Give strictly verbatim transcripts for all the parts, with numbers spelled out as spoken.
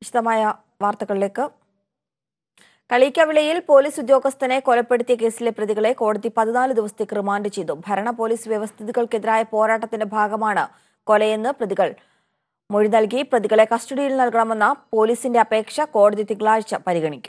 വിശദമായ വാർത്തകളിലേക്ക്. കളിക്കവിളയിൽ പോലീസ് ഉദ്യോഗസ്ഥനെ കൊലപ്പെടുത്തിയ കേസിലെ പ്രതികളെ കോടതി പതിനാല് ദിവസത്തേക്ക് റിമാൻഡ് ചെയ്തു. ഭരണ പോലീസ് വ്യവസ്ഥിതികൾക്കെതിരായ പോരാട്ടത്തിന്റെ ഭാഗമാണ് കൊലയെന്ന് പ്രതികൾ മൊഴി നൽകി. പ്രതികളെ കസ്റ്റഡിയിൽ നൽകണമെന്ന പോലീസിന്റെ അപേക്ഷ കോടതി തിങ്കളാഴ്ച പരിഗണിക്കും.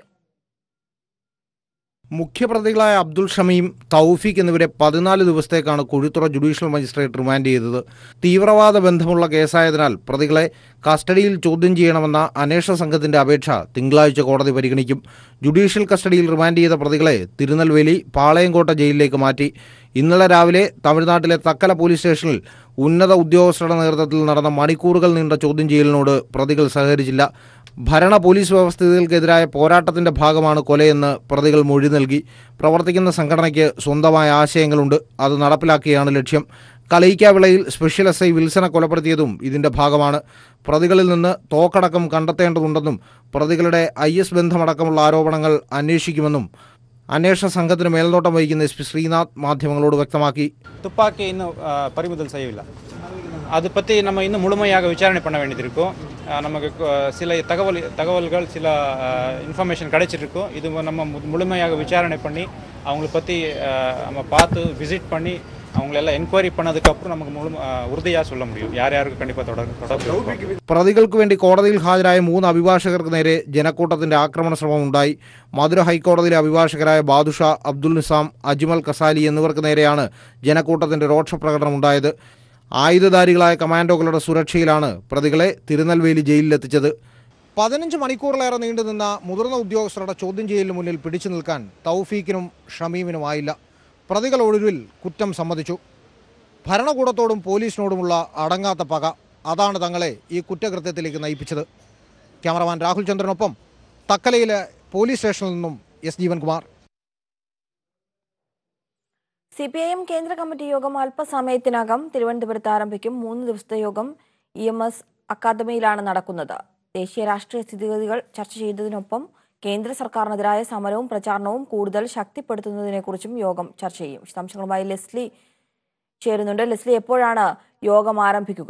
മുഖ്യപ്രതികളായ അബ്ദുൾ ഷമീം, തൗഫീഖ് എന്നിവരെ പതിനാല് ദിവസത്തേക്കാണ് കുഴിത്തുറ ജുഡീഷ്യൽ മജിസ്ട്രേറ്റ് റിമാൻഡ് ചെയ്തത്. തീവ്രവാദ ബന്ധമുള്ള കേസായതിനാൽ പ്രതികളെ കസ്റ്റഡിയിൽ ചോദ്യം ചെയ്യണമെന്ന അന്വേഷണ സംഘത്തിന്റെ അപേക്ഷ തിങ്കളാഴ്ച കോടതി പരിഗണിക്കും. ജുഡീഷ്യൽ കസ്റ്റഡിയിൽ റിമാൻഡ് ചെയ്ത പ്രതികളെ തിരുനെൽവേലി പാളയംകോട്ട ജയിലിലേക്ക് മാറ്റി. ഇന്നലെ രാവിലെ തമിഴ്നാട്ടിലെ തക്കല പോലീസ് സ്റ്റേഷനിൽ ഉന്നത ഉദ്യോഗസ്ഥരുടെ നേതൃത്വത്തിൽ നടന്ന മണിക്കൂറുകൾ നീണ്ട ചോദ്യം ചെയ്യലിനോട് പ്രതികൾ സഹകരിച്ചില്ല. ഭരണ പോലീസ് വ്യവസ്ഥിതികൾക്കെതിരായ പോരാട്ടത്തിന്റെ ഭാഗമാണ് കൊലയെന്ന് പ്രതികൾ മൊഴി നൽകി. പ്രവർത്തിക്കുന്ന സംഘടനയ്ക്ക് സ്വന്തമായ ആശയങ്ങളുണ്ട്, അത് നടപ്പിലാക്കിയാണ് ലക്ഷ്യം. കളയിക്കാവിളയിൽ സ്പെഷ്യൽ എസ് ഐ വിൽസനെ കൊലപ്പെടുത്തിയതും ഇതിന്റെ ഭാഗമാണ്. പ്രതികളിൽ നിന്ന് തോക്കടക്കം കണ്ടെത്തേണ്ടതുണ്ടെന്നും പ്രതികളുടെ ഐ എസ് ബന്ധമടക്കമുള്ള ആരോപണങ്ങൾ അന്വേഷിക്കുമെന്നും അന്വേഷണ സംഘത്തിന് മേൽനോട്ടം വഹിക്കുന്ന എസ് പി ശ്രീനാഥ് മാധ്യമങ്ങളോട് വ്യക്തമാക്കി. துப்பாக்கி இன்னும் பறிமுதல் செய்யவில்லை. அது பற்றி நம்ம இன்னும் முழுமையாக விசாரணை பண்ண வேண்டியது நமக்கு சில தகவல் தகவல்கள் சில இன்ஃபர்மேஷன் கிடைச்சிருக்கும். இது நம்ம முழுமையாக விசாரணை பண்ணி அவங்கள பற்றி நம்ம பார்த்து விசிட் பண்ணி அவங்களெல்லாம் എൻക്വയറി பண்ணதுக்கப்புறம் നമുക്ക് മുഴുവൻ ഉറുതിയാ சொல்ல முடியும் யார் யாருக்கு കണ്ടിപ്പാ തുടർന്ന്. പ്രതികൾക്ക് വേണ്ടി കോടതിയിൽ ഹാജരായ മൂന്ന് അഭിഭാഷകർക്ക് നേരെ ജനക്കൂട്ടത്തിന്റെ ആക്രമണ ശ്രമം ഉണ്ടായി. മധുര ഹൈക്കോടതിയിലെ അഭിഭാഷകരായ ബാദുഷ, അബ്ദുൽ നിസാം, അജ്മൽ കസാലി എന്നിവർക്ക് നേരെയാണ് ജനക്കൂട്ടത്തിന്റെ രോക്ഷപ്രകടനം ഉണ്ടായത്. ആയുധധാരികളായ കമാൻഡോകളുടെ സുരക്ഷയിലാണ് പ്രതികളെ തിരുനെൽവേലി ജയിലിലെത്തിച്ചത്. പതിനഞ്ച് മണിക്കൂറിലേറെ നീണ്ടുനിന്ന മുതിർന്ന ഉദ്യോഗസ്ഥരുടെ ചോദ്യം ചെയ്യലിന് മുന്നിൽ പിടിച്ചു നിൽക്കാൻ തൗഫീഖിനും ഷമീമിനുമായില്ല. പ്രതികൾ ഒടുവിൽ കുറ്റം സമ്മതിച്ചു. ഭരണകൂടത്തോടും പോലീസിനോടുമുള്ള അടങ്ങാത്ത പക, അതാണ് തങ്ങളെ ഈ കുറ്റകൃത്യത്തിലേക്ക് നയിപ്പിച്ചത്. ക്യാമറമാൻ രാഹുൽ ചന്ദ്രനൊപ്പം തക്കലയിലെ പോലീസ് സ്റ്റേഷനിൽ നിന്നും S Jeevankumar. C P I M കേന്ദ്ര കമ്മിറ്റി യോഗം അല്പസമയത്തിനകം തിരുവനന്തപുരത്ത് ആരംഭിക്കും. മൂന്ന് ദിവസത്തെ യോഗം ഇ എം എസ് അക്കാദമിയിലാണ് നടക്കുന്നത്. ദേശീയ രാഷ്ട്രീയ സ്ഥിതിഗതികൾ ചർച്ച ചെയ്തതിനൊപ്പം കേന്ദ്ര സർക്കാരിനെതിരായ സമരവും പ്രചാരണവും കൂടുതൽ ശക്തിപ്പെടുത്തുന്നതിനെക്കുറിച്ചും യോഗം ചർച്ച ചെയ്യും. വിശദാംശങ്ങളുമായി ലെസ്ലി ചേരുന്നുണ്ട്. ലെസ്ലി, എപ്പോഴാണ് യോഗം ആരംഭിക്കുക?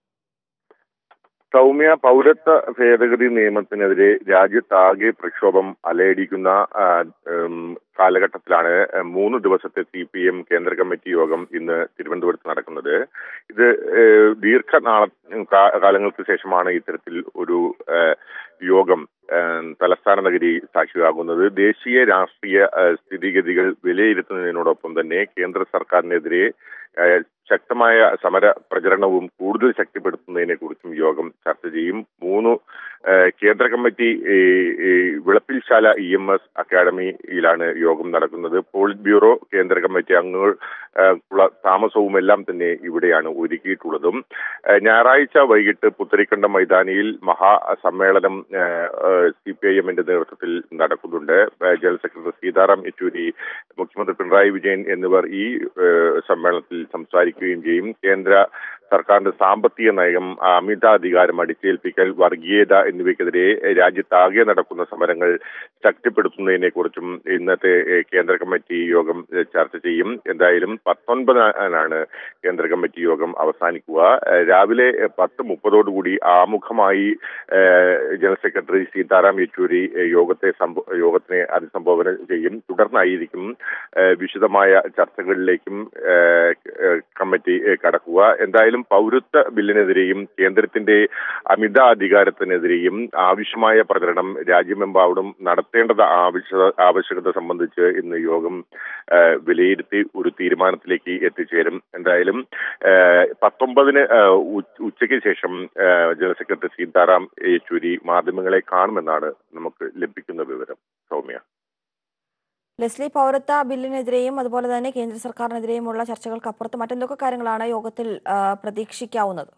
സൗമ്യ, പൗരത്വ ഭേദഗതി നിയമത്തിനെതിരെ രാജ്യത്താകെ പ്രക്ഷോഭം അലയടിക്കുന്ന കാലഘട്ടത്തിലാണ് മൂന്ന് ദിവസത്തെ സി പി എം കേന്ദ്ര കമ്മിറ്റി യോഗം ഇന്ന് തിരുവനന്തപുരത്ത് നടക്കുന്നത്. ഇത് ദീർഘനാള കാലങ്ങൾക്ക് ശേഷമാണ് ഇത്തരത്തിൽ ഒരു യോഗം തലസ്ഥാന നഗരി സാക്ഷിയാകുന്നത്. ദേശീയ രാഷ്ട്രീയ സ്ഥിതിഗതികൾ വിലയിരുത്തുന്നതിനോടൊപ്പം തന്നെ കേന്ദ്ര സർക്കാരിനെതിരെ ശക്തമായ സമര പ്രചരണവും കൂടുതൽ ശക്തിപ്പെടുത്തുന്നതിനെ കുറിച്ചും യോഗം ചർച്ച ചെയ്യും. മൂന്ന് കേന്ദ്ര കമ്മിറ്റി വിളപ്പിൽശാല ഇ എം എസ് അക്കാദമിയിലാണ് യോഗം നടക്കുന്നത്. പോളിറ്റ് ബ്യൂറോ കേന്ദ്ര കമ്മിറ്റി അംഗങ്ങൾ ഉള്ള താമസവും എല്ലാം തന്നെ ഇവിടെയാണ് ഒരുക്കിയിട്ടുള്ളതും. ഞായറാഴ്ച വൈകിട്ട് പുത്തരിക്കണ്ടം മൈതാനിയിൽ മഹാസമ്മേളനം സി പി ഐ എമ്മിന്റെ നേതൃത്വത്തിൽ നടക്കുന്നുണ്ട്. ജനറൽ സെക്രട്ടറി സീതാറാം യെച്ചൂരി, മുഖ്യമന്ത്രി പിണറായി വിജയൻ എന്നിവർ ഈ സമ്മേളനത്തിൽ സംസാരിക്കുകയും ചെയ്യും. കേന്ദ്ര സർക്കാരിന്റെ സാമ്പത്തിക നയം, അമിതാധികാരം അടിച്ചേൽപ്പിക്കൽ, വർഗീയത എന്നിവയ്ക്കെതിരെ രാജ്യത്താകെ നടക്കുന്ന സമരങ്ങൾ ശക്തിപ്പെടുത്തുന്നതിനെ കുറിച്ചും ഇന്നത്തെ കേന്ദ്ര കമ്മിറ്റി യോഗം ചർച്ച ചെയ്യും. എന്തായാലും പത്തൊൻപതിനാണ് കേന്ദ്ര കമ്മിറ്റി യോഗം അവസാനിക്കുക. രാവിലെ പത്ത് മുപ്പതോടുകൂടി ആമുഖമായി ജനറൽ സെക്രട്ടറി സീതാറാം യെച്ചൂരി യോഗത്തെ യോഗത്തിനെ അഭിസംബോധന ചെയ്യും. തുടർന്നായിരിക്കും വിശദമായ ചർച്ചകളിലേക്കും കമ്മിറ്റി കടക്കുക. എന്തായാലും പൗരത്വ ബില്ലിനെതിരെയും കേന്ദ്രത്തിന്റെ അമിത അധികാരത്തിനെതിരെയും ആവശ്യമായ പ്രചരണം രാജ്യമെമ്പാടും നടത്തേണ്ടത് ആവശ്യ ആവശ്യകത സംബന്ധിച്ച് ഇന്ന് യോഗം വിലയിരുത്തി ഒരു തീരുമാനത്തിലേക്ക് എത്തിച്ചേരും. എന്തായാലും പത്തൊമ്പതിന് ഉച്ചയ്ക്ക് ശേഷം ജനറൽ സെക്രട്ടറി സീതാറാം യെച്ചൂരി മാധ്യമങ്ങളെ കാണുമെന്നാണ് നമുക്ക് ലഭിക്കുന്ന വിവരം. സൗമ്യ. ലെസ്ലി, പൗരത്വ ബില്ലിനെതിരെയും അതുപോലെ തന്നെ കേന്ദ്ര സർക്കാരിനെതിരെയുമുള്ള ചർച്ചകൾക്ക് അപ്പുറത്ത് മറ്റെന്തൊക്കെ കാര്യങ്ങളാണ് യോഗത്തിൽ പ്രതീക്ഷിക്കാവുന്നത്?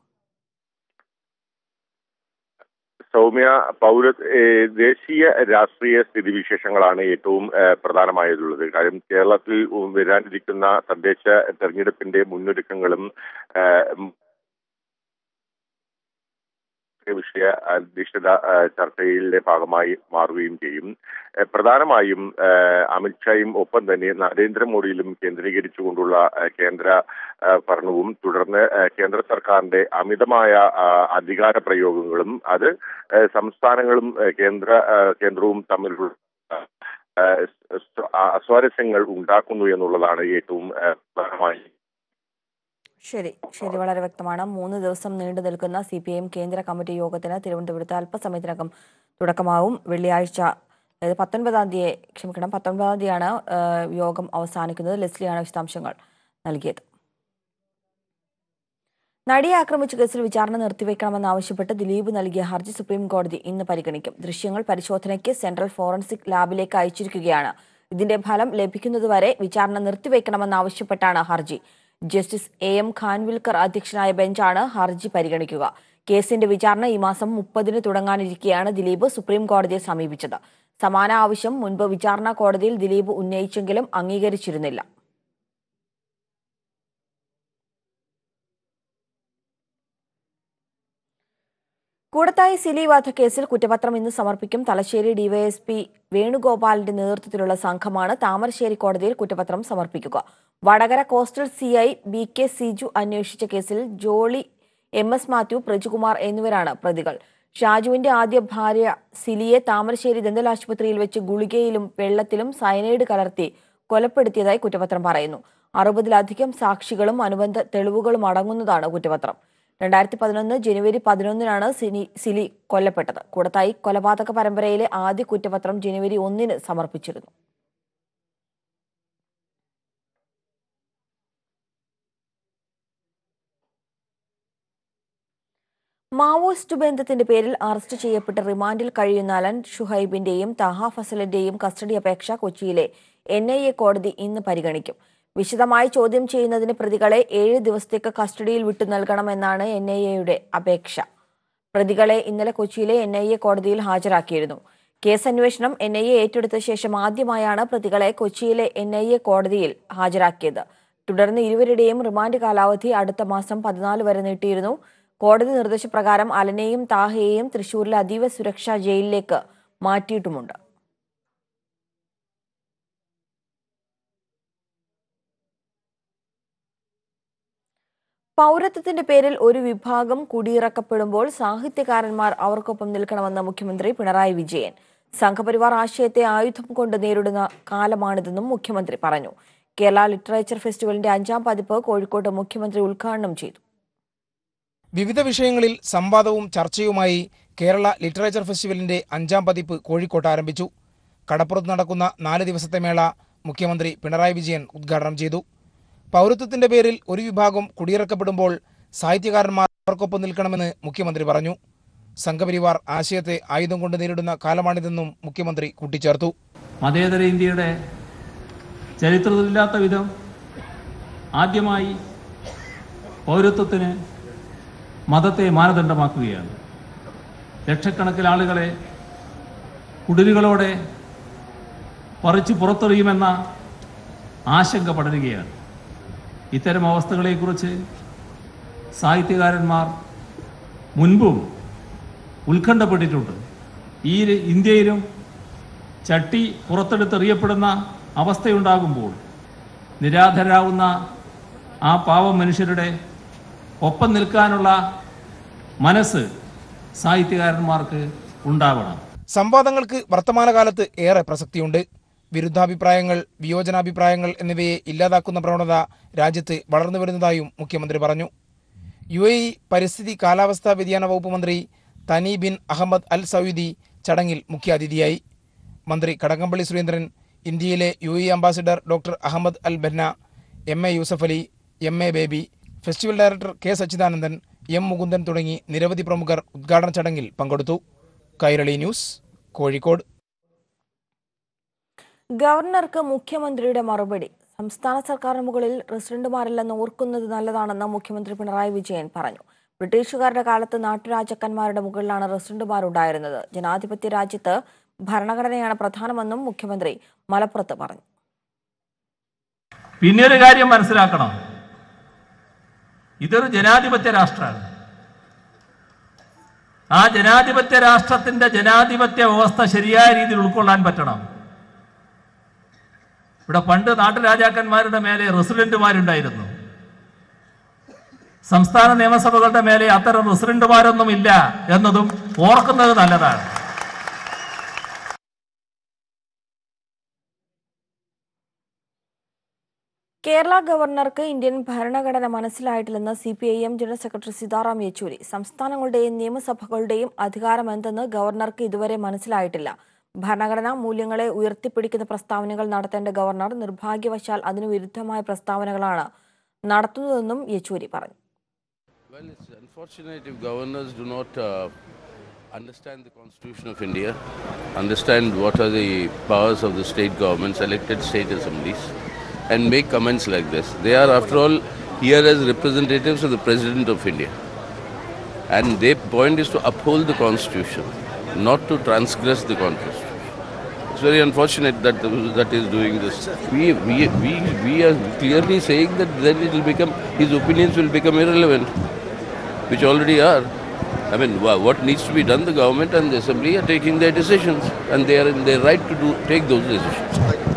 സൗമ്യ, പൗര ദേശീയ രാഷ്ട്രീയ സ്ഥിതിവിശേഷങ്ങളാണ് ഏറ്റവും പ്രധാനമായിട്ടുള്ളത്. കാര്യം കേരളത്തിൽ വരാനിരിക്കുന്ന തദ്ദേശ തെരഞ്ഞെടുപ്പിന്റെ മുന്നൊരുക്കങ്ങളും വിഷയ അധിഷ്ഠിത ചർച്ചയിലെ ഭാഗമായി മാറുകയും ചെയ്യും. പ്രധാനമായും അമിത്ഷായും ഒപ്പം തന്നെ നരേന്ദ്രമോദിയിലും കേന്ദ്രീകരിച്ചുകൊണ്ടുള്ള കേന്ദ്ര ഭരണവും തുടർന്ന് കേന്ദ്ര സർക്കാരിന്റെ അമിതമായ അധികാര പ്രയോഗങ്ങളും അത് സംസ്ഥാനങ്ങളും കേന്ദ്ര കേന്ദ്രവും തമ്മിലുള്ള അസ്വാരസ്യങ്ങൾ ഉണ്ടാക്കുന്നു എന്നുള്ളതാണ് ഏറ്റവും പ്രധാനമായി. ശരി ശരി വളരെ വ്യക്തമാണ്. മൂന്ന് ദിവസം നീണ്ടു നിൽക്കുന്ന സി പി ഐ എം കേന്ദ്ര കമ്മിറ്റി യോഗത്തിന് തിരുവനന്തപുരത്ത് അല്പസമയത്തിനകം തുടക്കമാവും. വെള്ളിയാഴ്ച അതായത് പത്തൊൻപതാം തീയതി ക്ഷമിക്കണം പത്തൊൻപതാം തീയതിയാണ് യോഗം അവസാനിക്കുന്നത്. ലെസ്ലിയാണ് വിശദാംശങ്ങൾ നൽകിയത്. നടിയെ ആക്രമിച്ച കേസിൽ വിചാരണ നിർത്തിവെക്കണമെന്നാവശ്യപ്പെട്ട് ദിലീപ് നൽകിയ ഹർജി സുപ്രീം കോടതി ഇന്ന് പരിഗണിക്കും. ദൃശ്യങ്ങൾ പരിശോധനയ്ക്ക് സെൻട്രൽ ഫോറൻസിക് ലാബിലേക്ക് അയച്ചിരിക്കുകയാണ്. ഇതിന്റെ ഫലം ലഭിക്കുന്നതുവരെ വിചാരണ നിർത്തിവെക്കണമെന്നാവശ്യപ്പെട്ടാണ് ഹർജി. ജസ്റ്റിസ് എ എം ഖാൻവിൽക്കർ അധ്യക്ഷനായ ബെഞ്ചാണ് ഹർജി പരിഗണിക്കുക. കേസിന്റെ വിചാരണ ഈ മാസം മുപ്പതിന് തുടങ്ങാനിരിക്കെയാണ് ദിലീപ് സുപ്രീം കോടതിയെ സമീപിച്ചത്. സമാന ആവശ്യം മുൻപ് വിചാരണ കോടതിയിൽ ദിലീപ് ഉന്നയിച്ചെങ്കിലും അംഗീകരിച്ചിരുന്നില്ല. കൂടത്തായി സിലി വധക്കേസിൽ കുറ്റപത്രം ഇന്ന് സമർപ്പിക്കും. തലശ്ശേരി ഡിവൈഎസ്പി വേണുഗോപാലിന്റെ നേതൃത്വത്തിലുള്ള സംഘമാണ് താമരശ്ശേരി കോടതിയിൽ കുറ്റപത്രം സമർപ്പിക്കുക. Vadakara coastal C I B K Siju അന്വേഷിച്ച കേസിൽ Jolly, M S Mathew, Prajukumar എന്നിവരാണ് പ്രതികൾ. ഷാജുവിന്റെ ആദ്യ ഭാര്യ സിലിയെ താമരശ്ശേരി ദന്തൽ ആശുപത്രിയിൽ വെച്ച് ഗുളികയിലും വെള്ളത്തിലും സയനൈഡ് കലർത്തി കൊലപ്പെടുത്തിയതായി കുറ്റപത്രം പറയുന്നു. അറുപതിലധികം സാക്ഷികളും അനുബന്ധ തെളിവുകളും അടങ്ങുന്നതാണ് കുറ്റപത്രം. രണ്ടായിരത്തി പതിനൊന്ന് ജനുവരി പതിനൊന്നിനാണ് സിനി സിലി കൊല്ലപ്പെട്ടത്. കൂടത്തായി കൊലപാതക പരമ്പരയിലെ ആദ്യ കുറ്റപത്രം ജനുവരി ഒന്നിന് സമർപ്പിച്ചിരുന്നു. മാവോയിസ്റ്റ് ബന്ധത്തിന്റെ പേരിൽ അറസ്റ്റ് ചെയ്യപ്പെട്ട് റിമാൻഡിൽ കഴിയുന്ന അലൻ ഷുഹൈബിന്റെയും താഹ ഫസലിന്റെയും കസ്റ്റഡി അപേക്ഷ കൊച്ചിയിലെ എൻ ഐ എ കോടതി ഇന്ന് പരിഗണിക്കും. വിശദമായി ചോദ്യം ചെയ്യുന്നതിന് പ്രതികളെ ഏഴ് ദിവസത്തേക്ക് കസ്റ്റഡിയിൽ വിട്ടു നൽകണമെന്നാണ് എൻ ഐ എയുടെ അപേക്ഷ. പ്രതികളെ ഇന്നലെ കൊച്ചിയിലെ എൻ ഐ എ കോടതിയിൽ ഹാജരാക്കിയിരുന്നു. കേസ് അന്വേഷണം എൻ ഐ എ ഏറ്റെടുത്ത ശേഷം ആദ്യമായാണ് പ്രതികളെ കൊച്ചിയിലെ എൻ ഐ എ കോടതിയിൽ ഹാജരാക്കിയത്. തുടർന്ന് ഇരുവരുടെയും റിമാൻഡ് കാലാവധി അടുത്ത മാസം പതിനാല് വരെ നീട്ടിയിരുന്നു. കോടതി നിർദ്ദേശപ്രകാരം അലനെയും താഹയെയും തൃശൂരിലെ അതീവ സുരക്ഷാ ജയിലിലേക്ക് മാറ്റിയിട്ടുമുണ്ട്. പൗരത്വത്തിന്റെ പേരിൽ ഒരു വിഭാഗം കുടിയിറക്കപ്പെടുമ്പോൾ സാഹിത്യകാരന്മാർ അവർക്കൊപ്പം നിൽക്കണമെന്ന് മുഖ്യമന്ത്രി പിണറായി വിജയൻ. സംഘപരിവാർ ആശയത്തെ ആയുധം കൊണ്ട് നേരിടുന്ന കാലമാണിതെന്നും മുഖ്യമന്ത്രി പറഞ്ഞു. കേരള ലിറ്ററേച്ചർ ഫെസ്റ്റിവലിന്റെ അഞ്ചാം പതിപ്പ് കോഴിക്കോട്ട് മുഖ്യമന്ത്രി ഉദ്ഘാടനം ചെയ്തു. വിവിധ വിഷയങ്ങളിൽ സംവാദവും ചർച്ചയുമായി കേരള ലിറ്ററേച്ചർ ഫെസ്റ്റിവലിന്റെ അഞ്ചാം പതിപ്പ് കോഴിക്കോട്ട് ആരംഭിച്ചു. കടപ്പുറത്ത് നടക്കുന്ന നാല് ദിവസത്തെ മേള മുഖ്യമന്ത്രി പിണറായി വിജയൻ ഉദ്ഘാടനം ചെയ്തു. പൗരത്വത്തിന്റെ പേരിൽ ഒരു വിഭാഗം കുടിയിറക്കപ്പെടുമ്പോൾ സാഹിത്യകാരന്മാർ അവർക്കൊപ്പം നിൽക്കണമെന്ന് മുഖ്യമന്ത്രി പറഞ്ഞു. സംഘപരിവാർ ആശയത്തെ ആയുധം കൊണ്ട് നേരിടുന്ന കാലമാണിതെന്നും മുഖ്യമന്ത്രി കൂട്ടിച്ചേർത്തു. മതേതര ഇന്ത്യയുടെ ചരിത്രത്തിലില്ലാത്ത വിധം ആദ്യമായി പൗരത്വത്തിന് മതത്തെ മാനദണ്ഡമാക്കുകയാണ്. ലക്ഷക്കണക്കിന് ആളുകളെ കുടിലുകളോടെ പറിച്ചു പുറത്തെറിയുമെന്ന ആശങ്ക പടരുകയാണ്. ഇത്തരം അവസ്ഥകളെക്കുറിച്ച് സാഹിത്യകാരന്മാർ മുൻപും ഉത്കണ്ഠപ്പെട്ടിട്ടുണ്ട്. ഈ ഇന്ത്യയിലും ചട്ടി പുറത്തെടുത്തെറിയപ്പെടുന്ന അവസ്ഥയുണ്ടാകുമ്പോൾ നിരാധരാവുന്ന ആ പാവം മനുഷ്യരുടെ ഒപ്പം നിൽക്കാനുള്ള മനസ്സ് സാഹിത്യകാരന്മാർക്ക് ഉണ്ടാവണം. സംവാദങ്ങൾക്ക് വർത്തമാനകാലത്ത് ഏറെ പ്രസക്തിയുണ്ട്. വിരുദ്ധാഭിപ്രായങ്ങൾ, വിയോജനാഭിപ്രായങ്ങൾ എന്നിവയെ ഇല്ലാതാക്കുന്ന പ്രവണത രാജ്യത്ത് വളർന്നു വരുന്നതായും മുഖ്യമന്ത്രി പറഞ്ഞു. യു എ ഇ പരിസ്ഥിതി കാലാവസ്ഥാ വ്യതിയാന വകുപ്പ് മന്ത്രി തനി ബിൻ അഹമ്മദ് അൽ സൗദി ചടങ്ങിൽ മുഖ്യാതിഥിയായി. മന്ത്രി കടകംപള്ളി സുരേന്ദ്രൻ, ഇന്ത്യയിലെ U A E ambassador doctor Ahmed Al Banna, M A Yusuff Ali, M A Baby, festival director K Sachidanandan, M Mukundan തുടങ്ങി നിരവധി പ്രമുഖർ ഉദ്ഘാടന ചടങ്ങിൽ പങ്കെടുത്തു. കൈരളി ന്യൂസ്, കോഴിക്കോട്. ഗവർണർക്ക് മുഖ്യമന്ത്രിയുടെ മറുപടി. സംസ്ഥാന സർക്കാരിന് മുകളിൽ റസിഡന്റുമാരില്ലെന്ന് ഓർക്കുന്നത് നല്ലതാണെന്ന് മുഖ്യമന്ത്രി പിണറായി വിജയൻ പറഞ്ഞു. ബ്രിട്ടീഷുകാരുടെ കാലത്ത് നാട്ടുരാജാക്കന്മാരുടെ മുകളിലാണ് റസിഡന്റുമാരുണ്ടായിരുന്നത്. ജനാധിപത്യ രാജ്യത്ത് ഭരണഘടനയാണ് പ്രധാനമെന്നും മുഖ്യമന്ത്രി മലപ്പുറത്ത് പറഞ്ഞു. പിന്നൊരു കാര്യം മനസ്സിലാക്കണം, ഇതൊരു ജനാധിപത്യ രാഷ്ട്രമാണ്. ആ ജനാധിപത്യ രാഷ്ട്രത്തിന്റെ ജനാധിപത്യ വ്യവസ്ഥ ശരിയായ രീതിയിൽ ഉൾക്കൊള്ളാൻ പറ്റണം. ഇവിടെ പണ്ട് നാട്ടുരാജാക്കന്മാരുടെ മേലെ റെസിഡന്റുമാരുണ്ടായിരുന്നു. സംസ്ഥാന നിയമസഭകളുടെ മേലെ അത്തരം റെസിഡന്റുമാരൊന്നും ഇല്ല എന്നതും ഓർക്കുന്നത് നല്ലതാണ്. കേരള ഗവർണർക്ക് ഇന്ത്യൻ ഭരണഘടന മനസ്സിലായിട്ടില്ലെന്ന് C P I M general secretary Sitaram Yechury. സംസ്ഥാനങ്ങളുടെയും നിയമസഭകളുടെയും അധികാരം എന്തെന്ന് ഗവർണർക്ക് ഇതുവരെ മനസ്സിലായിട്ടില്ല. ഭരണഘടനാ മൂല്യങ്ങളെ ഉയർത്തിപ്പിടിക്കുന്ന പ്രസ്താവനകൾ നടത്തേണ്ട ഗവർണർ നിർഭാഗ്യവശാൽ അതിനു വിരുദ്ധമായ പ്രസ്താവനകളാണ് നടത്തുന്നതെന്നും യെച്ചൂരി പറഞ്ഞു. Well, it's unfortunate if governors do not uh, understand the Constitution of India, understand what are the powers of the state governments, elected state assemblies, and make comments like this. They are, after all, here as representatives of the President of India. And their point is to uphold the Constitution, not to transgress the Constitution. It's very unfortunate that that is doing this. We, we, we, we are clearly saying that then it will become, his opinions will become irrelevant, which already are. I mean, what needs to be done, the government and the assembly are taking their decisions, and they are in their right to do take those decisions.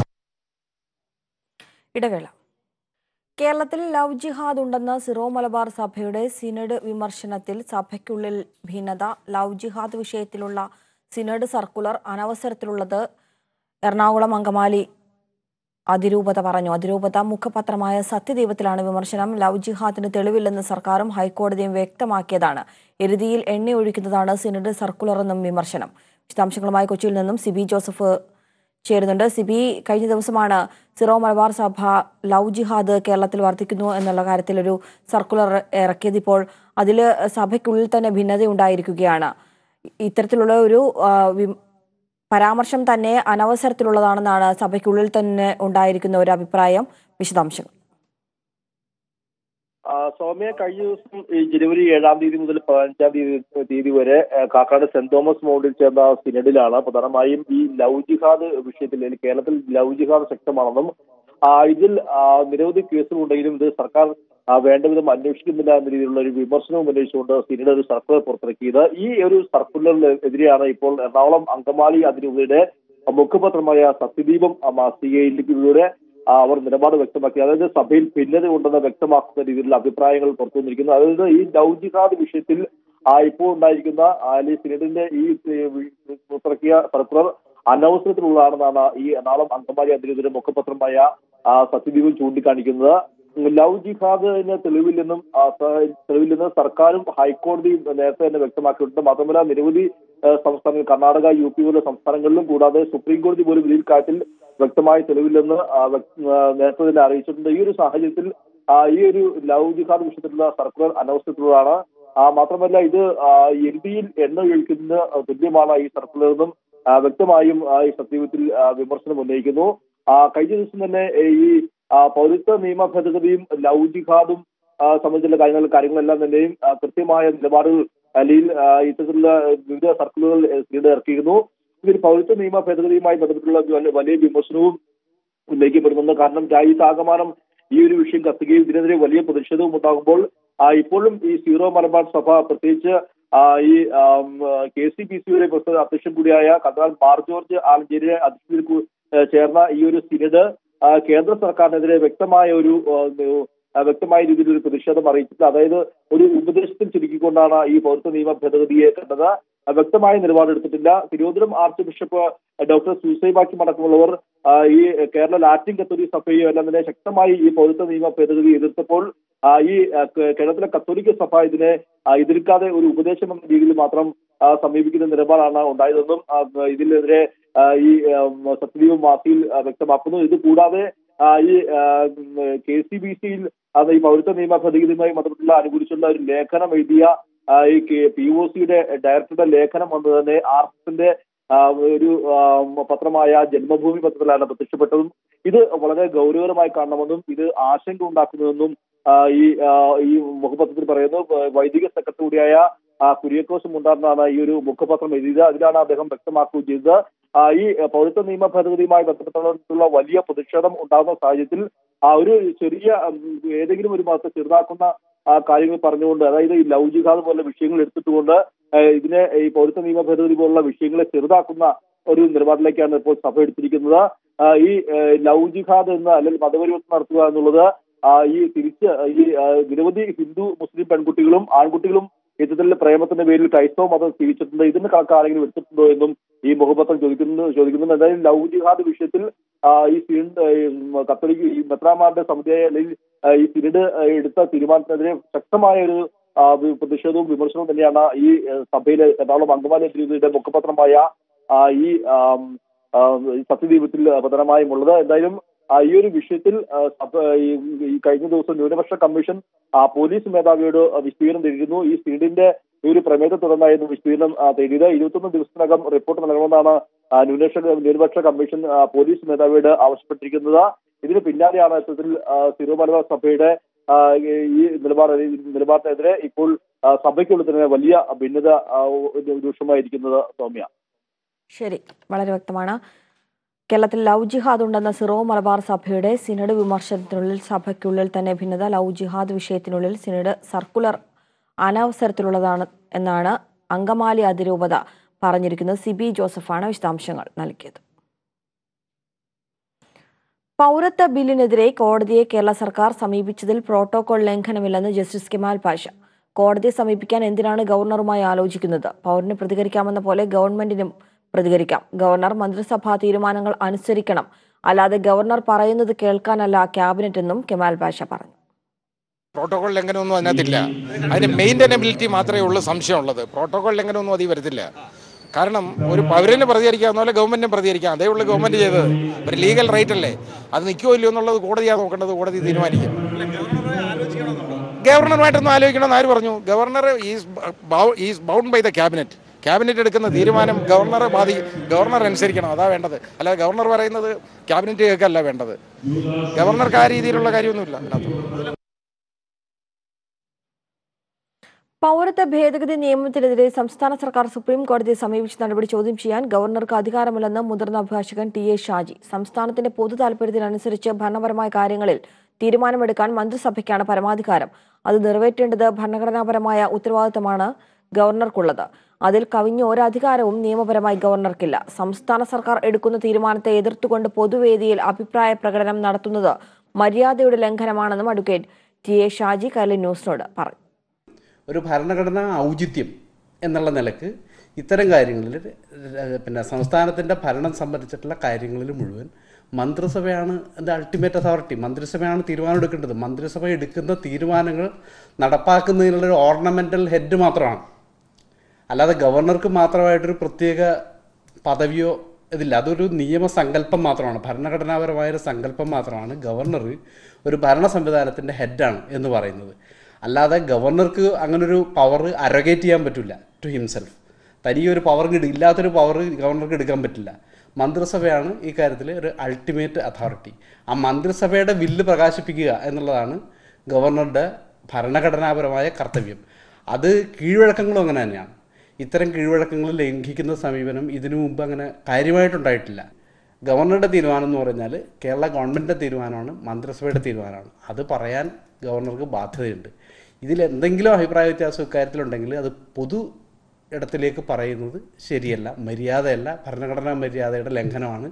ഇടവേള. കേരളത്തിൽ love ജിഹാദ് ഉണ്ടെന്ന Syro Malabar സഭയുടെ synod വിമർശനത്തിൽ സഭയ്ക്കുള്ളിൽ ഭിന്നത. Love ജിഹാദ് വിഷയത്തിലുള്ള synod circular അനവസരത്തിലുള്ളത് എറണാകുളം അങ്കമാലി അതിരൂപത പറഞ്ഞു. അതിരൂപത മുഖപത്രമായ സത്യദീപത്തിലാണ് വിമർശനം. ലവ് ജിഹാദിന് തെളിവില്ലെന്ന് സർക്കാരും ഹൈക്കോടതിയും വ്യക്തമാക്കിയതാണ്. എരുതിയിൽ എണ്ണയൊഴിക്കുന്നതാണ് സിനഡ് സർക്കുലറെന്നും വിമർശനം. വിശദാംശങ്ങളുമായി കൊച്ചിയിൽ നിന്നും സിബി ജോസഫ് ചേരുന്നുണ്ട്. സിബി, കഴിഞ്ഞ ദിവസമാണ് സിറോ മലബാർ സഭ ലവ് ജിഹാദ് കേരളത്തിൽ വർദ്ധിക്കുന്നു എന്നുള്ള കാര്യത്തിൽ ഒരു സർക്കുലർ ഇറക്കിയത്. ഇപ്പോൾ അതിൽ സഭയ്ക്കുള്ളിൽ തന്നെ ഭിന്നതയുണ്ടായിരിക്കുകയാണ്. ഇത്തരത്തിലുള്ള ഒരു പരാമർശം തന്നെ അനവസരത്തിലുള്ളതാണെന്നാണ് സഭയ്ക്കുള്ളിൽ തന്നെ ഉണ്ടായിരിക്കുന്ന ഒരു അഭിപ്രായം. വിശദാംശങ്ങൾ. സൗമ്യ, കഴിഞ്ഞ ദിവസം ഈ ജനുവരി ഏഴാം തീയതി മുതൽ പതിനഞ്ചാം തീയതി തീയതി വരെ കാക്കാട് സെന്റ് തോമസ് മൗണ്ടിൽ ചേർന്ന സിനഡിലാണ് പ്രധാനമായും ഈ ലവ് ജിഹാദ് വിഷയത്തിൽ കേരളത്തിൽ ലവ് ജിഹാദ് ശക്തമാണെന്നും ഇതിൽ നിരവധി കേസുകളുണ്ടെങ്കിലും ഇത് സർക്കാർ വേണ്ടവിധം അന്വേഷിക്കുന്നില്ല എന്ന രീതിയിലുള്ള ഒരു വിമർശനവും ഉന്നയിച്ചുകൊണ്ട് സിനഡ് ഒരു സർക്കുലർ പുറത്തിറക്കിയത്. ഈ ഒരു സർക്കുലറിനെതിരെയാണ് ഇപ്പോൾ എറണാകുളം അങ്കമാലി അതിരൂപതയുടെ മുഖപത്രമായ സത്യദീപം മാസികയിലൂടെ അവർ നിലപാട് വ്യക്തമാക്കി. അതായത് സഭയിൽ ഭിന്നത ഉണ്ടെന്ന് വ്യക്തമാക്കുന്ന രീതിയിലുള്ള അഭിപ്രായങ്ങൾ പുറത്തു വന്നിരിക്കുന്നു. അതായത് ഈ ലവ് ജിഹാദ് വിഷയത്തിൽ ഇപ്പോൾ ഉണ്ടായിരിക്കുന്ന അല്ലെങ്കിൽ സിനഡിന്റെ ഈ പുറത്തിറക്കിയ സർക്കുലർ അനവസരത്തിലുള്ളതാണെന്നാണ് ഈ എറണാകുളം അങ്കമാലി അതിരൂപതയുടെ മുഖപത്രമായ സത്യദീപം ചൂണ്ടിക്കാണിക്കുന്നത്. ലവ് ജിഹാദിന് തെളിവില്ലെന്നും തെളിവില്ലെന്ന് സർക്കാരും ഹൈക്കോടതിയും നേരത്തെ തന്നെ വ്യക്തമാക്കിയിട്ടുണ്ട്. മാത്രമല്ല നിരവധി സംസ്ഥാനങ്ങൾ, കർണാടക, യു പി പോലുള്ള സംസ്ഥാനങ്ങളിലും കൂടാതെ സുപ്രീം കോടതി പോലും ഇതിൽ കാര്യത്തിൽ വ്യക്തമായ തെളിവില്ലെന്ന് നേരത്തെ തന്നെ അറിയിച്ചിട്ടുണ്ട്. ഈ ഒരു സാഹചര്യത്തിൽ ഈ ഒരു ലവ് ജിഹാദ് വിഷയത്തിലുള്ള സർക്കുലർ അനവസരത്തിലുള്ളതാണ്. മാത്രമല്ല ഇത് എരുതിയിൽ എണ്ണ ഒഴിക്കുന്നതിന് തുല്യമാണ് ഈ സർക്കുലറെന്നും വ്യക്തമായും ഈ സത്യത്തിൽ വിമർശനം ഉന്നയിക്കുന്നു. കഴിഞ്ഞ ദിവസം തന്നെ ഈ പൗരത്വ നിയമ ഭേദഗതിയും ലവ് ജിഹാദും സംബന്ധിച്ചുള്ള കാര്യങ്ങൾ കാര്യങ്ങളെല്ലാം തന്നെയും കൃത്യമായ നിലപാടുകൾ അല്ലെങ്കിൽ ഇത്തരത്തിലുള്ള വിവിധ സർക്കുലറുകൾ സിനഡ് ഇറക്കിയിരുന്നു. ഇതിൽ പൗരത്വ നിയമ ഭേദഗതിയുമായി ബന്ധപ്പെട്ടുള്ള വലിയ വിമർശനവും ഉന്നയിക്കപ്പെടുന്നുണ്ട്. കാരണം രാജ്യത്താകമാനം ഈ ഒരു വിഷയം കത്തുകയും ഇതിനെതിരെ വലിയ പ്രതിഷേധവും ഉണ്ടാകുമ്പോൾ ഇപ്പോഴും ഈ സീറോ മലബാർ സഭ പ്രത്യേകിച്ച് ഈ കെ സി ബി സിയുടെ അധ്യക്ഷൻ കൂടിയായ കർദിനാൾ മാർ ജോർജ് ആലഞ്ചേരിയുടെ അധ്യക്ഷതയിൽ ചേർന്ന ഈ ഒരു സിനഡ് കേന്ദ്ര സർക്കാരിനെതിരെ വ്യക്തമായ ഒരു വ്യക്തമായ രീതിയിൽ ഒരു പ്രതിഷേധം അറിയിച്ചിട്ട് അതായത് ഒരു ഉപദേശത്തിൽ ചുരുക്കിക്കൊണ്ടാണ് ഈ പൗരത്വ നിയമ ഭേദഗതിയെ കണ്ടത്. വ്യക്തമായ നിലപാടെടുത്തിട്ടില്ല. തിരുവനന്തപുരം ആർച്ച് ബിഷപ്പ് ഡോക്ടർ സൂസൈബാക്കി അടക്കമുള്ളവർ ഈ കേരള ലാറ്റിൻ കത്തോലിക്ക സഭയും എല്ലാം തന്നെ ശക്തമായി ഈ പൗരത്വ നിയമ ഭേദഗതി എതിർത്തപ്പോൾ ഈ കേരളത്തിലെ കത്തോലിക്ക സഭ ഇതിനെ എതിർക്കാതെ ഒരു ഉപദേശം എന്ന രീതിയിൽ മാത്രം സമീപിക്കുന്ന നിലപാടാണ് ഉണ്ടായതെന്നും ഇതിനെതിരെ ഈ സത്യദീപം മാസികയിൽ വ്യക്തമാക്കുന്നു. ഇത് കൂടാതെ ഈ കെ സി ബി സിയിൽ അത് ഈ പൗരത്വ നിയമ ഭേദഗതിയുമായി ബന്ധപ്പെട്ടുള്ള അനുകൂലിച്ചുള്ള ഒരു ലേഖനം എഴുതിയ ഈ പി ഒ സിയുടെ ഡയറക്ടറുടെ ലേഖനം വന്ന് തന്നെ ആർ എസ് എസിന്റെ ഒരു പത്രമായ ജന്മഭൂമി പത്രത്തിലാണ് പ്രത്യക്ഷപ്പെട്ടതും. ഇത് വളരെ ഗൗരവകരമായി കാണണമെന്നും ഇത് ആശങ്ക ഉണ്ടാക്കുന്നുവെന്നും ഈ ഈ മുഖപത്രത്തിൽ പറയുന്നു. വൈദിക സെക്രട്ടറി കൂടിയായ കുര്യാക്കോസ് മുണ്ടാറിനാണ് ഈ ഒരു മുഖപത്രം എഴുതിയത്. അതിലാണ് അദ്ദേഹം വ്യക്തമാക്കുകയും ചെയ്തത് ഈ പൗരത്വ നിയമ ഭേദഗതിയുമായി ബന്ധപ്പെട്ടുള്ള വലിയ പ്രതിഷേധം ഉണ്ടാകുന്ന സാഹചര്യത്തിൽ ആ ഒരു ചെറിയ ഏതെങ്കിലും ഒരു മതത്തെ ചെറുതാക്കുന്ന കാര്യങ്ങൾ പറഞ്ഞുകൊണ്ട് അതായത് ഈ ലവ് ജിഹാദ് പോലുള്ള വിഷയങ്ങൾ എടുത്തിട്ടുകൊണ്ട് ഇതിനെ ഈ പൗരത്വ നിയമ ഭേദഗതി പോലുള്ള വിഷയങ്ങളെ ചെറുതാക്കുന്ന ഒരു നിലപാടിലേക്കാണ് ഇപ്പോൾ സഭ എടുത്തിരിക്കുന്നത്. ഈ ലവ് ജിഹാദ് എന്ന അല്ലെങ്കിൽ മതപരിവർത്തനം നടത്തുക എന്നുള്ളത് ഈ തിരിച്ച് ഈ നിരവധി ഹിന്ദു മുസ്ലിം പെൺകുട്ടികളും ആൺകുട്ടികളും ഇത്തരത്തിലുള്ള പ്രേമത്തിന്റെ പേരിൽ ക്രൈസ്തവ മതം സ്വീകരിച്ചിട്ടുണ്ട്. ഇതിന്റെ കണക്ക് ആരെങ്കിലും എടുത്തിട്ടുണ്ടോ എന്നും ഈ മുഖപത്രം ചോദിക്കുന്നു ചോദിക്കുന്നുണ്ട് എന്തായാലും ലവ് ജിഹാദ് വിഷയത്തിൽ ഈ സിനഡ് കത്തോലിക്ക ഈ മെത്രാന്മാരുടെ സമിതിയായ അല്ലെങ്കിൽ ഈ സിനഡ് എടുത്ത തീരുമാനത്തിനെതിരെ ശക്തമായ ഒരു പ്രതിഷേധവും വിമർശനവും തന്നെയാണ് ഈ സഭയിലെ എറണാകുളം അങ്കമാലി അതിരൂപതയുടെ മുഖപത്രമായ ഈ സത്യദീപത്തിൽ പ്രധാനമായും ഉള്ളത്. എന്തായാലും ഈ ഒരു വിഷയത്തിൽ ഈ കഴിഞ്ഞ ദിവസം ന്യൂനപക്ഷ കമ്മീഷൻ പോലീസ് മേധാവിയോട് വിശദീകരണം തേടിയിരുന്നു. ഈ സിനഡിന്റെ ഒരു പ്രമേയത്തെ തുടർന്നായിരുന്നു വിശദീകരണം തേടിയത്. ഇരുപത്തൊന്ന് ദിവസത്തിനകം റിപ്പോർട്ട് നൽകണമെന്നാണ് ന്യൂനപക്ഷ ന്യൂനപക്ഷ കമ്മീഷൻ പോലീസ് മേധാവിയോട് ആവശ്യപ്പെട്ടിരിക്കുന്നത്. ഇതിന് പിന്നാലെയാണ് ഇത്തരത്തിൽ സിറോ മലബാർ സഭയുടെ ഈ നിലപാട് നിലപാടിനെതിരെ ഇപ്പോൾ സഭയ്ക്കുള്ളിൽ തന്നെ വലിയ ഭിന്നത രൂക്ഷമായിരിക്കുന്നത്. സൗമ്യ, ശരി, വളരെ വ്യക്തമാണ്. കേരളത്തിൽ ലവ് ജിഹാദ് ഉണ്ടെന്ന സിറോ മലബാർ സഭയുടെ സിനഡ് വിമർശനത്തിനുള്ളിൽ സഭയ്ക്കുള്ളിൽ തന്നെ ഭിന്നത. ലവ് ജിഹാദ് വിഷയത്തിനുള്ളിൽ സിനഡ് സർക്കുലർ അനവസരത്തിലുള്ളതാണ് എന്നാണ് അങ്കമാലി അതിരൂപത പറഞ്ഞിരിക്കുന്നത്. സിബി ജോസഫാണ് വിശദാംശങ്ങൾ നൽകിയത്. പൗരത്വ ബില്ലിനെതിരെ കോടതിയെ കേരള സർക്കാർ സമീപിച്ചതിൽ പ്രോട്ടോകോൾ ലംഘനമില്ലെന്ന് ജസ്റ്റിസ് കെമാൽ പാഷ. കോടതിയെ സമീപിക്കാൻ എന്തിനാണ് ഗവർണറുമായി ആലോചിക്കുന്നത്? പൗരന് പ്രതികരിക്കാമെന്ന പോലെ ഗവൺമെന്റിനും പ്രതികരിക്കാം. ഗവർണർ മന്ത്രിസഭാ തീരുമാനങ്ങൾ അനുസരിക്കണം, അല്ലാതെ ഗവർണർ പറയുന്നത് കേൾക്കാനല്ല ക്യാബിനറ്റ് എന്നും കെമാൽ പാഷ പറഞ്ഞു. പ്രോട്ടോകോൾ ലംഘനമൊന്നും അതിനകത്തില്ല. അതിന് മെയിൻ്റനബിലിറ്റി മാത്രമേ ഉള്ളൂ സംശയമുള്ളത്. പ്രോട്ടോകോൾ ലംഘനമൊന്നും അതിൽ വരത്തില്ല. കാരണം ഒരു പൗരന് പ്രതികരിക്കാവുന്ന പോലെ ഗവൺമെന്റിനും പ്രതികരിക്കാം. അതേ ഉള്ളൂ ഗവൺമെന്റ് ചെയ്തത്. ഒരു ലീഗൽ റൈറ്റ് അല്ലേ, അത് നിൽക്കുമോ ഇല്ലയോ എന്നുള്ളത് കോടതിയാണ് നോക്കേണ്ടത്. കോടതി തീരുമാനിക്കും. ഗവർണറുമായിട്ടൊന്നും ആലോചിക്കണമെന്ന് ആര് പറഞ്ഞു? Governor is is bound by the cabinet. Cabinet എടുക്കുന്ന തീരുമാനം ഗവർണർ ബാധി ഗവർണർ അനുസരിക്കണം, അതാ വേണ്ടത്. അല്ലാതെ ഗവർണർ പറയുന്നത് ക്യാബിനറ്റ് കേൾക്കല്ല വേണ്ടത്. ഗവർണർക്ക് ആ രീതിയിലുള്ള കാര്യമൊന്നുമില്ല അതിനകത്ത്. പൗരത്വ ഭേദഗതി നിയമത്തിനെതിരെ സംസ്ഥാന സർക്കാർ സുപ്രീം കോടതിയെ സമീപിച്ച നടപടി ചോദ്യം ചെയ്യാൻ ഗവർണർക്ക് അധികാരമില്ലെന്ന് മുതിർന്ന അഭിഭാഷകൻ ടി എ ഷാജി. സംസ്ഥാനത്തിന്റെ പൊതു താൽപര്യത്തിനനുസരിച്ച് ഭരണപരമായ കാര്യങ്ങളിൽ തീരുമാനമെടുക്കാൻ മന്ത്രിസഭയ്ക്കാണ് പരമാധികാരം. അത് നിറവേറ്റേണ്ടത് ഭരണഘടനാപരമായ ഉത്തരവാദിത്തമാണ് ഗവർണർക്കുള്ളത്. അതിൽ കവിഞ്ഞ ഒരധികാരവും നിയമപരമായി ഗവർണർക്കില്ല. സംസ്ഥാന സർക്കാർ എടുക്കുന്ന തീരുമാനത്തെ എതിർത്തുകൊണ്ട് പൊതുവേദിയിൽ അഭിപ്രായ പ്രകടനം നടത്തുന്നത് മര്യാദയുടെ ലംഘനമാണെന്നും advocate T A Shaji Kairali ന്യൂസിനോട് പറഞ്ഞു. ഒരു ഭരണഘടനാ ഔചിത്യം എന്നുള്ള നിലക്ക് ഇത്തരം കാര്യങ്ങളിൽ പിന്നെ സംസ്ഥാനത്തിൻ്റെ ഭരണം സംബന്ധിച്ചിട്ടുള്ള കാര്യങ്ങളിൽ മുഴുവൻ മന്ത്രിസഭയാണ് ദ അൾട്ടിമേറ്റ് അതോറിറ്റി. മന്ത്രിസഭയാണ് തീരുമാനം എടുക്കേണ്ടത്. മന്ത്രിസഭ എടുക്കുന്ന തീരുമാനങ്ങൾ നടപ്പാക്കുന്നതിനുള്ളൊരു ഓർണമെൻ്റൽ ഹെഡ് മാത്രമാണ്. അല്ലാതെ ഗവർണർക്ക് മാത്രമായിട്ടൊരു പ്രത്യേക പദവിയോ ഇതില്ല. അതൊരു നിയമസങ്കല്പം മാത്രമാണ്, ഭരണഘടനാപരമായൊരു സങ്കല്പം മാത്രമാണ്. ഗവർണർ ഒരു ഭരണ സംവിധാനത്തിൻ്റെ ഹെഡാണ് എന്ന് പറയുന്നത്. അല്ലാതെ ഗവർണർക്ക് അങ്ങനൊരു പവർ അരഗേറ്റ് ചെയ്യാൻ പറ്റില്ല ടു ഹിംസെൽഫ്. തനിയൊരു പവർ ഇല്ലാത്തൊരു പവർ ഗവർണർക്ക് എടുക്കാൻ പറ്റില്ല. മന്ത്രിസഭയാണ് ഈ കാര്യത്തിൽ ഒരു അൾട്ടിമേറ്റ് അതോറിറ്റി. ആ മന്ത്രിസഭയുടെ ബില്ല് പ്രകാശിപ്പിക്കുക എന്നുള്ളതാണ് ഗവർണറുടെ ഭരണഘടനാപരമായ കർത്തവ്യം. അത് കീഴ്വഴക്കങ്ങളും അങ്ങനെ തന്നെയാണ്. ഇത്തരം കീഴ്വഴക്കങ്ങൾ ലംഘിക്കുന്ന സമീപനം ഇതിനു മുമ്പ് അങ്ങനെ കാര്യമായിട്ടുണ്ടായിട്ടില്ല. ഗവർണറുടെ തീരുമാനം എന്ന് പറഞ്ഞാൽ കേരള ഗവൺമെൻറ്റിൻ്റെ തീരുമാനമാണ്, മന്ത്രിസഭയുടെ തീരുമാനമാണ്. അത് പറയാൻ ഗവർണർക്ക് ബാധ്യതയുണ്ട്. ഇതിൽ എന്തെങ്കിലും അഭിപ്രായ വ്യത്യാസം ഇക്കാര്യത്തിലുണ്ടെങ്കിൽ അത് പൊതു ഇടത്തിലേക്ക് പറയുന്നത് ശരിയല്ല, മര്യാദയല്ല, ഭരണഘടനാ മര്യാദയുടെ ലംഘനമാണ്.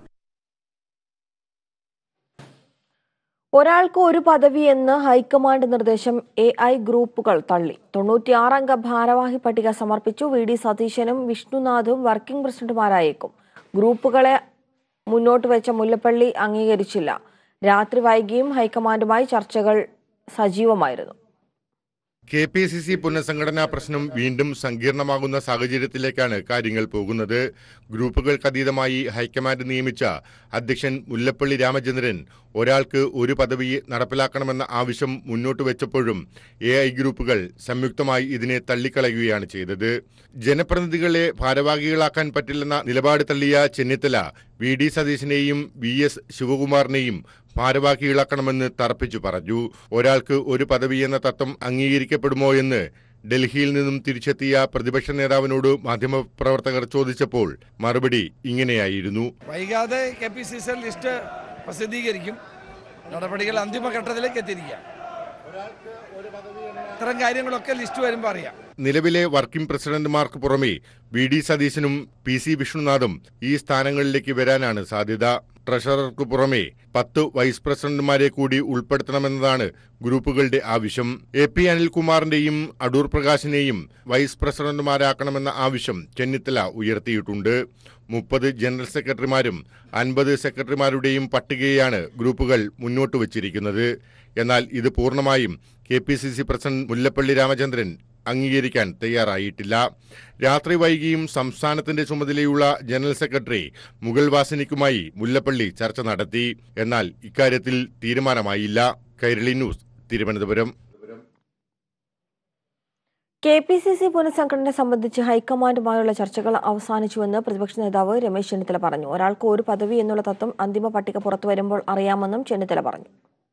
ഒരാൾക്ക് ഒരു പദവി എന്ന് ഹൈക്കമാൻഡ് നിർദ്ദേശം എ ഐ ഗ്രൂപ്പുകൾ തള്ളി. തൊണ്ണൂറ്റിയാറംഗ ഭാരവാഹി പട്ടിക സമർപ്പിച്ചു. വി ഡി സതീശനും വിഷ്ണുനാഥും വർക്കിംഗ് പ്രസിഡന്റുമാരായേക്കും. ഗ്രൂപ്പുകളെ മുന്നോട്ട് വെച്ച മുല്ലപ്പള്ളി അംഗീകരിച്ചില്ല. രാത്രി വൈകിയും ഹൈക്കമാൻഡുമായി ചർച്ചകൾ സജീവമായിരുന്നു. കെ പി സി സി പുനഃസംഘടനാ പ്രശ്നം വീണ്ടും സങ്കീർണമാകുന്ന സാഹചര്യത്തിലേക്കാണ് കാര്യങ്ങൾ പോകുന്നത്. ഗ്രൂപ്പുകൾക്കതീതമായി ഹൈക്കമാൻഡ് നിയമിച്ച അധ്യക്ഷൻ മുല്ലപ്പള്ളി രാമചന്ദ്രൻ ഒരാൾക്ക് ഒരു പദവി നടപ്പിലാക്കണമെന്ന ആവശ്യം മുന്നോട്ട് വെച്ചപ്പോഴും എ ഐ ഗ്രൂപ്പുകൾ സംയുക്തമായി ഇതിനെ തള്ളിക്കളയുകയാണ് ചെയ്തത്. ജനപ്രതിനിധികളെ ഭാരവാഹികളാക്കാൻ പറ്റില്ലെന്ന നിലപാട് തള്ളിയ ചെന്നിത്തല വി ഡി സതീശനെയും വി എസ് ശിവകുമാറിനെയും ഭാരവാഹികളാക്കണമെന്ന് തറപ്പിച്ചു പറഞ്ഞു. ഒരാൾക്ക് ഒരു പദവി എന്ന തത്വം അംഗീകരിക്കപ്പെടുമോ എന്ന് ഡൽഹിയിൽ നിന്നും തിരിച്ചെത്തിയ പ്രതിപക്ഷ നേതാവിനോട് മാധ്യമപ്രവർത്തകർ ചോദിച്ചപ്പോൾ മറുപടി ഇങ്ങനെയായിരുന്നു. വൈകാതെ K P C C list പ്രസിദ്ധീകരിക്കും. നടപടികൾ അന്തിമഘട്ടത്തിലേക്ക് എത്തിയിരിക്കുക. ഇത്തരം കാര്യങ്ങളൊക്കെ ലിസ്റ്റ് വരുമ്പോൾ അറിയാം. നിലവിലെ വർക്കിംഗ് പ്രസിഡന്റുമാർക്ക് പുറമെ വി ഡി സതീശനും പി സി വിഷ്ണുനാഥും ഈ സ്ഥാനങ്ങളിലേക്ക് വരാനാണ് സാധ്യത. ട്രഷറർക്ക് പുറമെ പത്ത് വൈസ് പ്രസിഡന്റുമാരെ കൂടി ഉൾപ്പെടുത്തണമെന്നതാണ് ഗ്രൂപ്പുകളുടെ ആവശ്യം. എ പി അനിൽകുമാറിന്റെയും അടൂർ പ്രകാശിനെയും വൈസ് പ്രസിഡന്റുമാരാക്കണമെന്ന ആവശ്യം ചെന്നിത്തല ഉയർത്തിയിട്ടുണ്ട്. മുപ്പത് ജനറൽ സെക്രട്ടറിമാരും അൻപത് സെക്രട്ടറിമാരുടെയും പട്ടികയാണ് ഗ്രൂപ്പുകൾ മുന്നോട്ട് വച്ചിരിക്കുന്നത്. എന്നാൽ ഇത് പൂർണ്ണമായും K P C C president Mullappally Ramachandran അംഗീകരിക്കാൻ തയ്യാറായിട്ടില്ല. രാത്രി വൈകിയും സംസ്ഥാനത്തിന്റെ ചുമതലയുള്ള ജനറൽ സെക്രട്ടറി മുഗൾ വാസനിക്കുമായി മുല്ലപ്പള്ളി ചർച്ച നടത്തി. എന്നാൽ ഇക്കാര്യത്തിൽ തീരുമാനമായില്ല. Kairali news, Thiruvananthapuram. K P C C പുനഃസംഘടന സംബന്ധിച്ച് ഹൈക്കമാൻഡുമായുള്ള ചർച്ചകൾ അവസാനിച്ചുവെന്ന് പ്രതിപക്ഷ നേതാവ് രമേശ് ചെന്നിത്തല പറഞ്ഞു. ഒരാൾക്ക് ഒരു പദവി എന്നുള്ള തത്വം അന്തിമ പട്ടിക പുറത്തു വരുമ്പോൾ അറിയാമെന്നും ചെന്നിത്തല പറഞ്ഞു.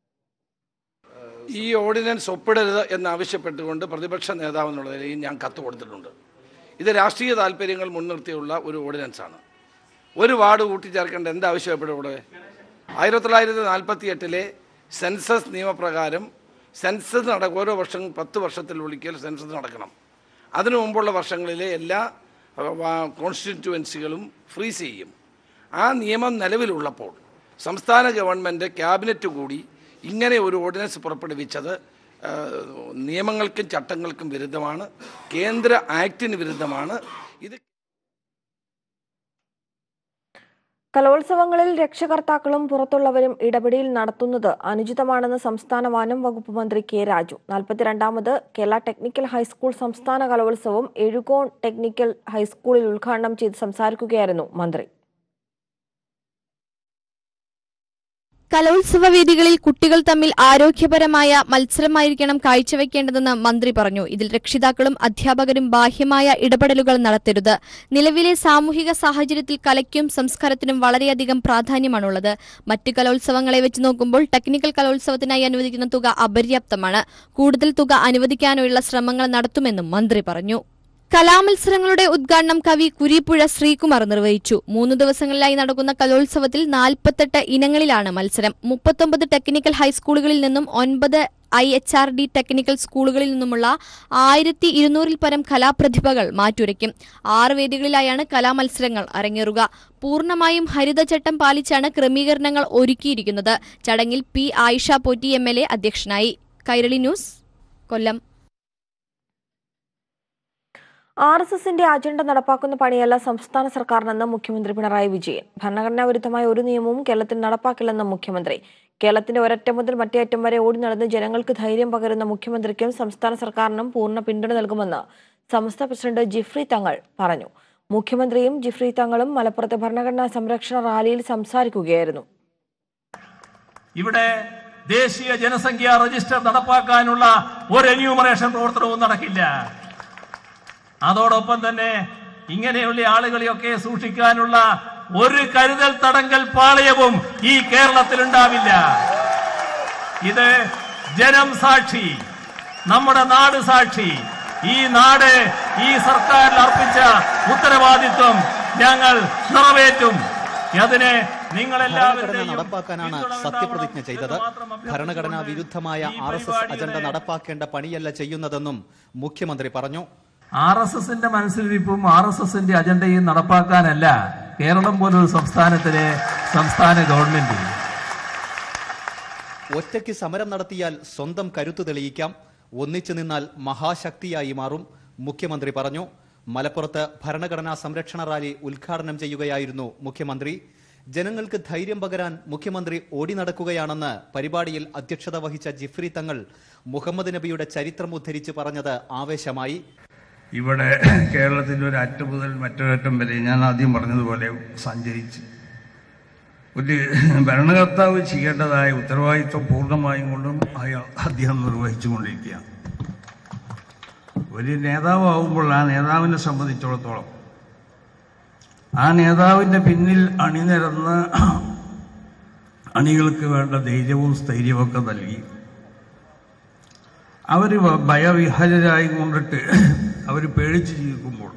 ഈ ഓർഡിനൻസ് ഒപ്പിടരുത് എന്നാവശ്യപ്പെട്ടുകൊണ്ട് പ്രതിപക്ഷ നേതാവ് എന്നുള്ള നിലയിൽ ഞാൻ കത്ത് കൊടുത്തിട്ടുണ്ട്. ഇത് രാഷ്ട്രീയ താല്പര്യങ്ങൾ മുൻനിർത്തിയുള്ള ഒരു ഓർഡിനൻസാണ്. ഒരു വാർഡ് കൂട്ടിച്ചേർക്കേണ്ട എന്താവശ്യപ്പെട്ടു ഇവിടെ? ആയിരത്തി തൊള്ളായിരത്തി നാൽപ്പത്തി എട്ടിലെ സെൻസസ് നിയമപ്രകാരം സെൻസസ് നടക്കും. ഓരോ വർഷം പത്ത് വർഷത്തിൽ ഒരിക്കൽ സെൻസസ് നടക്കണം. അതിനു മുമ്പുള്ള വർഷങ്ങളിലെ എല്ലാ കോൺസ്റ്റിറ്റ്യുവൻസികളും ഫ്രീസ് ചെയ്യും. ആ നിയമം നിലവിലുള്ളപ്പോൾ സംസ്ഥാന ഗവൺമെൻറ് ക്യാബിനറ്റ് കൂടി ഇങ്ങനെ ഒരു ഓർഡിനൻസ് പുറപ്പെടുവിച്ചത് നിയമങ്ങൾക്കും ചട്ടങ്ങൾക്കും വിരുദ്ധമാണ്, കേന്ദ്ര ആക്ടിന് വിരുദ്ധമാണ്. ഇത് കലോത്സവങ്ങളിൽ രക്ഷകർത്താക്കളും പുറത്തുള്ളവരും ഇടപെടൽ നടത്തുന്നത് അനുചിതമാണെന്ന് സംസ്ഥാന വനം വകുപ്പ് മന്ത്രി കെ രാജു. നാൽപ്പത്തിരണ്ടാമത് കേരള ടെക്നിക്കൽ ഹൈസ്കൂൾ സംസ്ഥാന കലോത്സവം എഴുകോൺ ടെക്നിക്കൽ ഹൈസ്കൂളിൽ ഉദ്ഘാടനം ചെയ്ത് സംസാരിക്കുകയായിരുന്നു മന്ത്രി. കലോത്സവ വേദികളിൽ കുട്ടികൾ തമ്മിൽ ആരോഗ്യപരമായ മത്സരമായിരിക്കണം കാഴ്ചവെക്കേണ്ടതെന്ന് മന്ത്രി പറഞ്ഞു. ഇതിൽ രക്ഷിതാക്കളും അധ്യാപകരും ബാഹ്യമായ ഇടപെടലുകൾ നടത്തരുത്. നിലവിലെ സാമൂഹിക സാഹചര്യത്തിൽ കലയ്ക്കും സംസ്കാരത്തിനും വളരെയധികം പ്രാധാന്യമാണുള്ളത്. മറ്റ് കലോത്സവങ്ങളെ വെച്ച് നോക്കുമ്പോൾ ടെക്നിക്കൽ കലോത്സവത്തിനായി അനുവദിക്കുന്ന തുക അപര്യാപ്തമാണ്. കൂടുതൽ തുക അനുവദിക്കാനുള്ള ശ്രമങ്ങൾ നടത്തുമെന്നും മന്ത്രി പറഞ്ഞു. കലാമത്സരങ്ങളുടെ ഉദ്ഘാടനം കവി കുരീപ്പുഴ ശ്രീകുമാർ നിർവഹിച്ചു. മൂന്ന് ദിവസങ്ങളിലായി നടക്കുന്ന കലോത്സവത്തിൽ നാൽപ്പത്തെട്ട് ഇനങ്ങളിലാണ് മത്സരം. മുപ്പത്തൊമ്പത് ടെക്നിക്കൽ ഹൈസ്കൂളുകളിൽ നിന്നും ഒൻപത് I H R D technical സ്കൂളുകളിൽ നിന്നുമുള്ള ആയിരത്തി ഇരുന്നൂറിൽ പരം കലാപ്രതിഭകൾ മാറ്റുരയ്ക്കും. ആറ് വേദികളിലായാണ് കലാമത്സരങ്ങൾ അരങ്ങേറുക. പൂർണ്ണമായും ഹരിതചട്ടം പാലിച്ചാണ് ക്രമീകരണങ്ങൾ ഒരുക്കിയിരിക്കുന്നത്. ചടങ്ങിൽ P Ayisha Potty M L A അധ്യക്ഷനായി. Kairali news, Kollam. R S എസിന്റെ അജണ്ട നടപ്പാക്കുന്ന പണിയല്ല സംസ്ഥാന സർക്കാരിനെന്ന് മുഖ്യമന്ത്രി പിണറായി വിജയൻ. ഭരണഘടനാ വിരുദ്ധമായ ഒരു നിയമവും കേരളത്തിൽ നടപ്പാക്കില്ലെന്നും മുഖ്യമന്ത്രി. കേരളത്തിന്റെ ഒരറ്റം മുതൽ മറ്റേ അറ്റം വരെ ഓടി നടന്ന് ജനങ്ങൾക്ക് ധൈര്യം പകരുന്ന മുഖ്യമന്ത്രിക്കും സംസ്ഥാന സർക്കാരിനും പൂർണ്ണ പിന്തുണ നൽകുമെന്ന് സമസ്ത പ്രസിഡന്റ് ജിഫ്രി തങ്ങൾ പറഞ്ഞു. മുഖ്യമന്ത്രിയും ജിഫ്രി തങ്ങളും മലപ്പുറത്തെ ഭരണഘടനാ സംരക്ഷണ റാലിയിൽ സംസാരിക്കുകയായിരുന്നു. ഇവിടെ ദേശീയ ജനസംഖ്യാ രജിസ്റ്റർ നടപ്പാക്കാനുള്ള ഒരു എന്യൂമറേഷൻ പ്രവർത്തനവും നടക്കില്ല. അതോടൊപ്പം തന്നെ ഇങ്ങനെയുള്ള ആളുകളെയൊക്കെ സൂക്ഷിക്കാനുള്ള ഒരു കരുതൽ തടങ്കൽ പാളയവും ഈ കേരളത്തിൽ ഉണ്ടാവില്ല. ഇത് ജനം സാക്ഷി, നമ്മുടെ നാട് സാക്ഷി. ഈ നാട് ഈ സർക്കാരിൽ അർപ്പിച്ച ഉത്തരവാദിത്വം ഞങ്ങൾ നിറവേറ്റും. അതിനെ ഭരണഘടന നടപ്പാക്കാനാണ് സത്യപ്രതിജ്ഞ ചെയ്തത്. ഭരണഘടനാ വിരുദ്ധമായ ആർ എസ് എസ് അജണ്ട നടപ്പാക്കേണ്ട പണിയല്ല ചെയ്യുന്നതെന്നും മുഖ്യമന്ത്രി പറഞ്ഞു. ആർ എസ് എസിന്റെ മനസ്സിലിരിപ്പും ആർ എസ് എസിന്റെ അജണ്ടയും നടപ്പാക്കാനല്ല കേരളം പോലൊരു സംസ്ഥാനത്തിലെ സംസ്ഥാന ഗവൺമെന്റ്. ഒറ്റയ്ക്ക് സമരം നടത്തിയാൽ സ്വന്തം കരുത്തു തെളിയിക്കാം, ഒന്നിച്ചു നിന്നാൽ മഹാശക്തിയായി മാറും, മുഖ്യമന്ത്രി പറഞ്ഞു. മലപ്പുറത്ത് ഭരണഘടനാ സംരക്ഷണ റാലി ഉദ്ഘാടനം ചെയ്യുകയായിരുന്നു മുഖ്യമന്ത്രി. ജനങ്ങൾക്ക് ധൈര്യം പകരാൻ മുഖ്യമന്ത്രി ഓടി നടക്കുകയാണെന്ന് പരിപാടിയിൽ അധ്യക്ഷത വഹിച്ച ജിഫ്രി തങ്ങൾ മുഹമ്മദ് നബിയുടെ ചരിത്രം ഉദ്ധരിച്ച് പറഞ്ഞത് ആവേശമായി. ഇവിടെ കേരളത്തിൻ്റെ ഒരു അറ്റം മുതൽ മറ്റൊരറ്റം വരെ ഞാൻ ആദ്യം പറഞ്ഞതുപോലെ സഞ്ചരിച്ച് ഒരു ഭരണകർത്താവ് ചെയ്യേണ്ടതായ ഉത്തരവാദിത്വം പൂർണ്ണമായും കൊണ്ടും അയാൾ അദ്ദേഹം നിർവഹിച്ചു കൊണ്ടിരിക്കുകയാണ്. ഒരു നേതാവാകുമ്പോൾ ആ നേതാവിനെ സംബന്ധിച്ചിടത്തോളം ആ നേതാവിൻ്റെ പിന്നിൽ അണിനിരന്ന് അണികൾക്ക് വേണ്ട ധൈര്യവും സ്ഥൈര്യമൊക്കെ നൽകി അവർ ഭയവിഹലരായി കൊണ്ടിട്ട് അവർ പേടിച്ച് ജീവിക്കുമ്പോൾ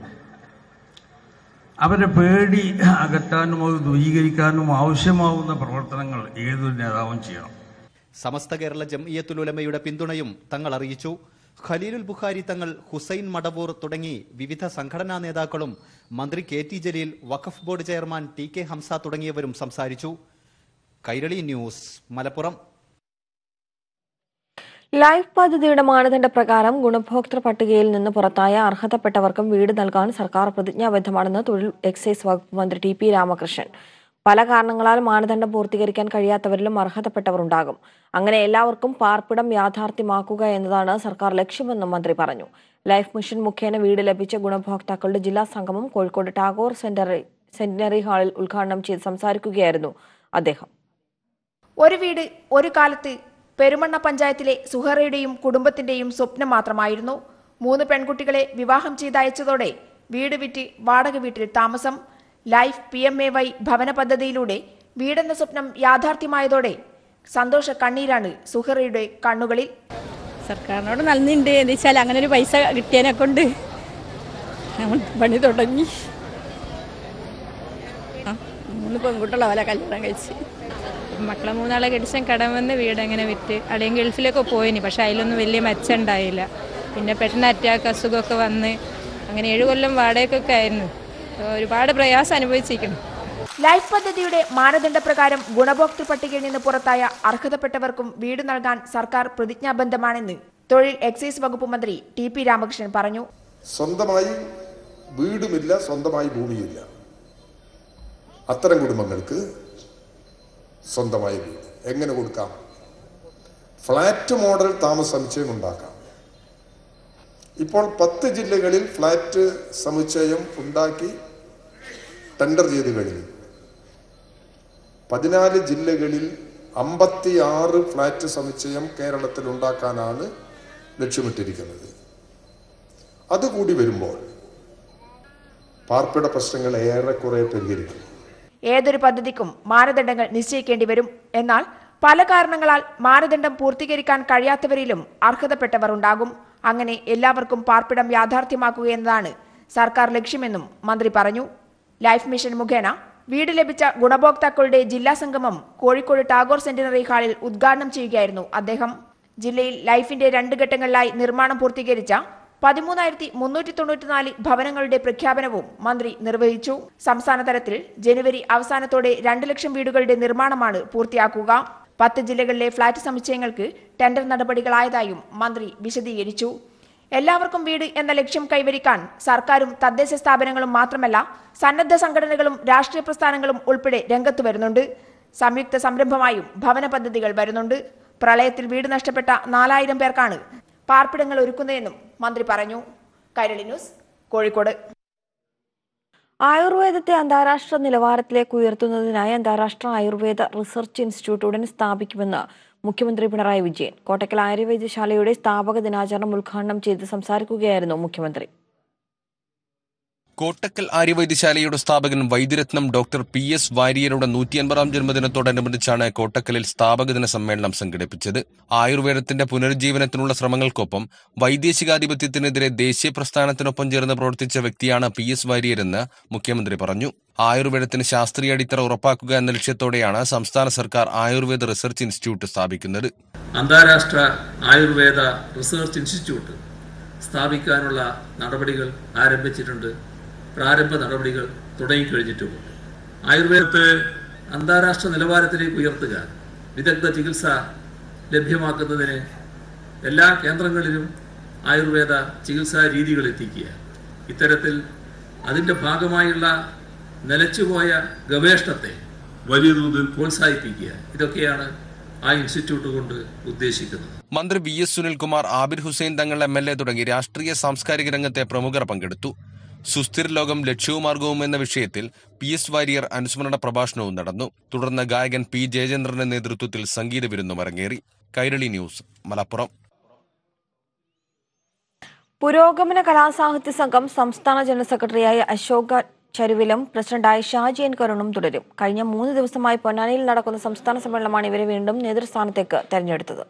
അവരെ പേടി അകറ്റാനും അത് ദൂരീകരിക്കാനും ആവശ്യമാവുന്ന പ്രവർത്തനങ്ങൾ ഏതൊരു നേതാവും ചെയ്യണം. സമസ്ത കേരള ജംഇയ്യത്തുൽ ഉലമയുടെ പിന്തുണയും തങ്ങൾ അറിയിച്ചു. ഖലീലുൽ ബുഖാരി തങ്ങൾ, ഹുസൈൻ മടവൂർ തുടങ്ങി വിവിധ സംഘടനാ നേതാക്കളും മന്ത്രി കെ ടി ജലീൽ, വഖഫ് board chairman T K Hamza തുടങ്ങിയവരും സംസാരിച്ചു. കൈരളി ന്യൂസ്, മലപ്പുറം. ലൈഫ് പദ്ധതിയുടെ മാനദണ്ഡ പ്രകാരം ഗുണഭോക്തൃ പട്ടികയിൽ നിന്ന് പുറത്തായ അർഹതപ്പെട്ടവർക്കും വീട് നൽകാൻ സർക്കാർ പ്രതിജ്ഞാബദ്ധമാണെന്ന് തൊഴിൽ എക്സൈസ് വകുപ്പ് മന്ത്രി ടി പി രാമകൃഷ്ണൻ. പല കാരണങ്ങളാൽ മാനദണ്ഡം പൂർത്തീകരിക്കാൻ കഴിയാത്തവരിലും അർഹതപ്പെട്ടവർ ഉണ്ടാകും. അങ്ങനെ എല്ലാവർക്കും പാർപ്പിടം യാഥാർത്ഥ്യമാക്കുക എന്നതാണ് സർക്കാർ ലക്ഷ്യമെന്നും മന്ത്രി പറഞ്ഞു. ലൈഫ് മിഷൻ മുഖേന വീട് ലഭിച്ച ഗുണഭോക്താക്കളുടെ ജില്ലാ സംഗമം കോഴിക്കോട് ടാഗോർ സെന്റിനറി ഹാളിൽ ഉദ്ഘാടനം ചെയ്ത് സംസാരിക്കുകയായിരുന്നു അദ്ദേഹം. ഒരു വീട് ഒരു കാലത്ത് പെരുമണ്ണ പഞ്ചായത്തിലെ സുഹറയുടെയും കുടുംബത്തിന്റെയും സ്വപ്നം മാത്രമായിരുന്നു. മൂന്ന് പെൺകുട്ടികളെ വിവാഹം ചെയ്തയച്ചതോടെ വീട് വിറ്റ് വാടക വീട്ടിൽ താമസം. Life P M A Y ഭവന പദ്ധതിയിലൂടെ വീടെന്ന സ്വപ്നം യാഥാർത്ഥ്യമായതോടെ സന്തോഷ കണ്ണീരാണ് സുഹറയുടെ കണ്ണുകളിൽ. സർക്കാരിനോട് നന്ദിയുണ്ട്. എന്ന് വെച്ചാൽ അങ്ങനെ ഒരു പൈസ കിട്ടിയതിനെ കൊണ്ട് പണി തുടങ്ങി. മൂന്ന് പെൺകുട്ടികളെ പോലെ കല്യാണം കഴിച്ച് മക്കളെ മൂന്നാളെ കടിച്ചാൽ കടം വന്ന് വീട് എങ്ങനെ വിറ്റ് അല്ലെങ്കിൽ ഗൾഫിലൊക്കെ പോയിനി. പക്ഷെ അതിലൊന്നും വലിയ മെച്ചം ഉണ്ടായില്ല. പിന്നെ പെട്ടെന്ന് അറ്റാക്ക് അസുഖമൊക്കെ വന്ന് അങ്ങനെ ഏഴു കൊല്ലം വാടകയൊക്കെ ആയിരുന്നു. ഒരുപാട് പ്രയാസം അനുഭവിച്ചിരിക്കുന്നു. ലൈഫ് പദ്ധതിയുടെ മാനദണ്ഡ പ്രകാരം ഗുണഭോക്തൃ പട്ടികയിൽ നിന്ന് പുറത്തായ അർഹതപ്പെട്ടവർക്കും വീട് നൽകാൻ സർക്കാർ പ്രതിജ്ഞാബദ്ധമാണെന്ന് തൊഴിൽ എക്സൈസ് വകുപ്പ് മന്ത്രി ടി പി രാമകൃഷ്ണൻ പറഞ്ഞു. സ്വന്തമായി വീടുമില്ല, സ്വന്തമായി ഭൂമിയില്ല, അത്തരം കുടുംബങ്ങൾക്ക് സ്വന്തമായി വീട് എങ്ങനെ കൊടുക്കാം? ഫ്ലാറ്റ് മോഡൽ താമസ സമുച്ചയം ഉണ്ടാക്കാം. ഇപ്പോൾ പത്ത് ജില്ലകളിൽ ഫ്ലാറ്റ് സമുച്ചയം ഉണ്ടാക്കി ടെൻഡർ ചെയ്ത് കഴിഞ്ഞു. പതിനാല് ജില്ലകളിൽ അമ്പത്തിയാറ് ഫ്ലാറ്റ് സമുച്ചയം കേരളത്തിൽ ഉണ്ടാക്കാനാണ് ലക്ഷ്യമിട്ടിരിക്കുന്നത്. അതുകൂടി വരുമ്പോൾ പാർപ്പിട പ്രശ്നങ്ങൾ ഏറെക്കുറെ പരിഹരിക്കും. ഏതൊരു പദ്ധതിക്കും മാനദണ്ഡങ്ങൾ നിശ്ചയിക്കേണ്ടി വരും. എന്നാൽ പല കാരണങ്ങളാൽ മാനദണ്ഡം പൂർത്തീകരിക്കാൻ കഴിയാത്തവരിലും അർഹതപ്പെട്ടവർ ഉണ്ടാകും. അങ്ങനെ എല്ലാവർക്കും പാർപ്പിടം യാഥാർത്ഥ്യമാക്കുക എന്നതാണ് സർക്കാർ ലക്ഷ്യമെന്നും മന്ത്രി പറഞ്ഞു. ലൈഫ് മിഷൻ മുഖേന വീട് ലഭിച്ച ഗുണഭോക്താക്കളുടെ ജില്ലാ സംഗമം കോഴിക്കോട് ടാഗോർ സെന്റിനറി ഹാളിൽ ഉദ്ഘാടനം ചെയ്യുകയായിരുന്നു അദ്ദേഹം. ജില്ലയിൽ ലൈഫിന്റെ രണ്ട് ഘട്ടങ്ങളിലായി നിർമ്മാണം പൂർത്തീകരിച്ച പതിമൂന്നായിരത്തി മുന്നൂറ്റി തൊണ്ണൂറ്റിനാല് ഭവനങ്ങളുടെ പ്രഖ്യാപനവും മന്ത്രി നിർവഹിച്ചു. സംസ്ഥാന തലത്തിൽ ജനുവരി അവസാനത്തോടെ രണ്ട് ലക്ഷം വീടുകളുടെ നിർമ്മാണമാണ് പൂർത്തിയാക്കുക. പത്ത് ജില്ലകളിലെ ഫ്ളാറ്റ് സമുച്ചയങ്ങൾക്ക് ടെൻഡർ നടപടികളായതായും മന്ത്രി വിശദീകരിച്ചു. എല്ലാവർക്കും വീട് എന്ന ലക്ഷ്യം കൈവരിക്കാൻ സർക്കാരും തദ്ദേശ സ്ഥാപനങ്ങളും മാത്രമല്ല സന്നദ്ധ സംഘടനകളും രാഷ്ട്രീയ പ്രസ്ഥാനങ്ങളും ഉൾപ്പെടെ രംഗത്ത് വരുന്നുണ്ട്. സംയുക്ത സംരംഭമായും ഭവന പദ്ധതികൾ വരുന്നുണ്ട്. പ്രളയത്തിൽ വീട് നഷ്ടപ്പെട്ട നാലായിരം പേർക്കാണ് പാർപ്പിടങ്ങൾ ഒരുക്കുന്നതെന്നും മന്ത്രി പറഞ്ഞു. കൈരളി ന്യൂസ്, കോഴിക്കോട്. ആയുർവേദത്തെ അന്താരാഷ്ട്ര നിലവാരത്തിലേക്ക് ഉയർത്തുന്നതിനായി അന്താരാഷ്ട്ര ആയുർവേദ റിസർച്ച് ഇൻസ്റ്റിറ്റ്യൂട്ട് ഉടൻ സ്ഥാപിക്കുമെന്ന് മുഖ്യമന്ത്രി പിണറായി വിജയൻ. കോട്ടക്കൽ ആയുർവേദശാലയുടെ സ്ഥാപക ദിനാചരണം ഉദ്ഘാടനം ചെയ്ത് സംസാരിക്കുകയായിരുന്നു മുഖ്യമന്ത്രി. കോട്ടക്കൽ ആര്യവൈദ്യശാലയുടെ സ്ഥാപകൻ വൈദ്യരത്നം ഡോക്ടർ പി എസ് വാര്യരുടെ നൂറ്റി അൻപതാം ജന്മദിനത്തോടനുബന്ധിച്ചാണ് കോട്ടക്കലിൽ സ്ഥാപകദിന സമ്മേളനം സംഘടിപ്പിച്ചത്. ആയുർവേദത്തിന്റെ പുനരുജ്ജീവനത്തിനുള്ള ശ്രമങ്ങൾക്കൊപ്പം വൈദേശികാധിപത്യത്തിനെതിരെ ദേശീയ പ്രസ്ഥാനത്തിനൊപ്പം ചേർന്ന് പ്രവർത്തിച്ച വ്യക്തിയാണ് പി എസ് വാര്യരെന്ന് മുഖ്യമന്ത്രി പറഞ്ഞു. ആയുർവേദത്തിന് ശാസ്ത്രീയ അടിത്തറ ഉറപ്പാക്കുക എന്ന ലക്ഷ്യത്തോടെയാണ് സംസ്ഥാന സർക്കാർ ആയുർവേദ റിസർച്ച് ഇൻസ്റ്റിറ്റ്യൂട്ട് സ്ഥാപിക്കുന്നത്. അന്താരാഷ്ട്ര ആയുർവേദ റിസർച്ച് ഇൻസ്റ്റിറ്റ്യൂട്ട് സ്ഥാപിക്കാനുള്ള നടപടികൾ ആരംഭിച്ചിട്ടുണ്ട്. പ്രാരംഭ നടപടികൾ തുടങ്ങിക്കഴിഞ്ഞിട്ടുമുണ്ട്. ആയുർവേദത്തെ അന്താരാഷ്ട്ര നിലവാരത്തിലേക്ക് ഉയർത്തുക, വിദഗ്ധ ചികിത്സ ലഭ്യമാക്കുന്നതിന് എല്ലാ കേന്ദ്രങ്ങളിലും ആയുർവേദ ചികിത്സാ രീതികൾ എത്തിക്കുക, ഇത്തരത്തിൽ അതിൻ്റെ ഭാഗമായുള്ള നിലച്ചുപോയ ഗവേഷണത്തെ വലിയ തോതിൽ പ്രോത്സാഹിപ്പിക്കുക, ഇതൊക്കെയാണ് ആ ഇൻസ്റ്റിറ്റ്യൂട്ട് കൊണ്ട് ഉദ്ദേശിക്കുന്നത്. മന്ത്രി V S Sunilkumar, Abid Hussain Thangal M L A തുടങ്ങി രാഷ്ട്രീയ സാംസ്കാരിക രംഗത്തെ പ്രമുഖർ പങ്കെടുത്തു. സുസ്ഥിര ലോകം ലക്ഷ്യവും മാർഗവും എന്ന വിഷയത്തിൽ പി എസ് വാര്യർ അനുസ്മരണ പ്രഭാഷണവും നടന്നു. തുടർന്ന് ഗായകൻ പി ജയചന്ദ്രന്റെ നേതൃത്വത്തിൽ സംഗീത വിരുന്നും അരങ്ങേറി. കൈരളി ന്യൂസ്, മലപ്പുറം. പുരോഗമന കലാസാഹിത്യ സംഘം സംസ്ഥാന ജനറൽ സെക്രട്ടറിയായ അശോക ചരുവിലും പ്രസിഡന്റായ ഷാജി എൻ കരുണും തുടരും. കഴിഞ്ഞ മൂന്ന് ദിവസമായി പൊന്നാനിയിൽ നടക്കുന്ന സംസ്ഥാന സമ്മേളനമാണ് ഇവരെ വീണ്ടും നേതൃസ്ഥാനത്തേക്ക് തെരഞ്ഞെടുത്തത്.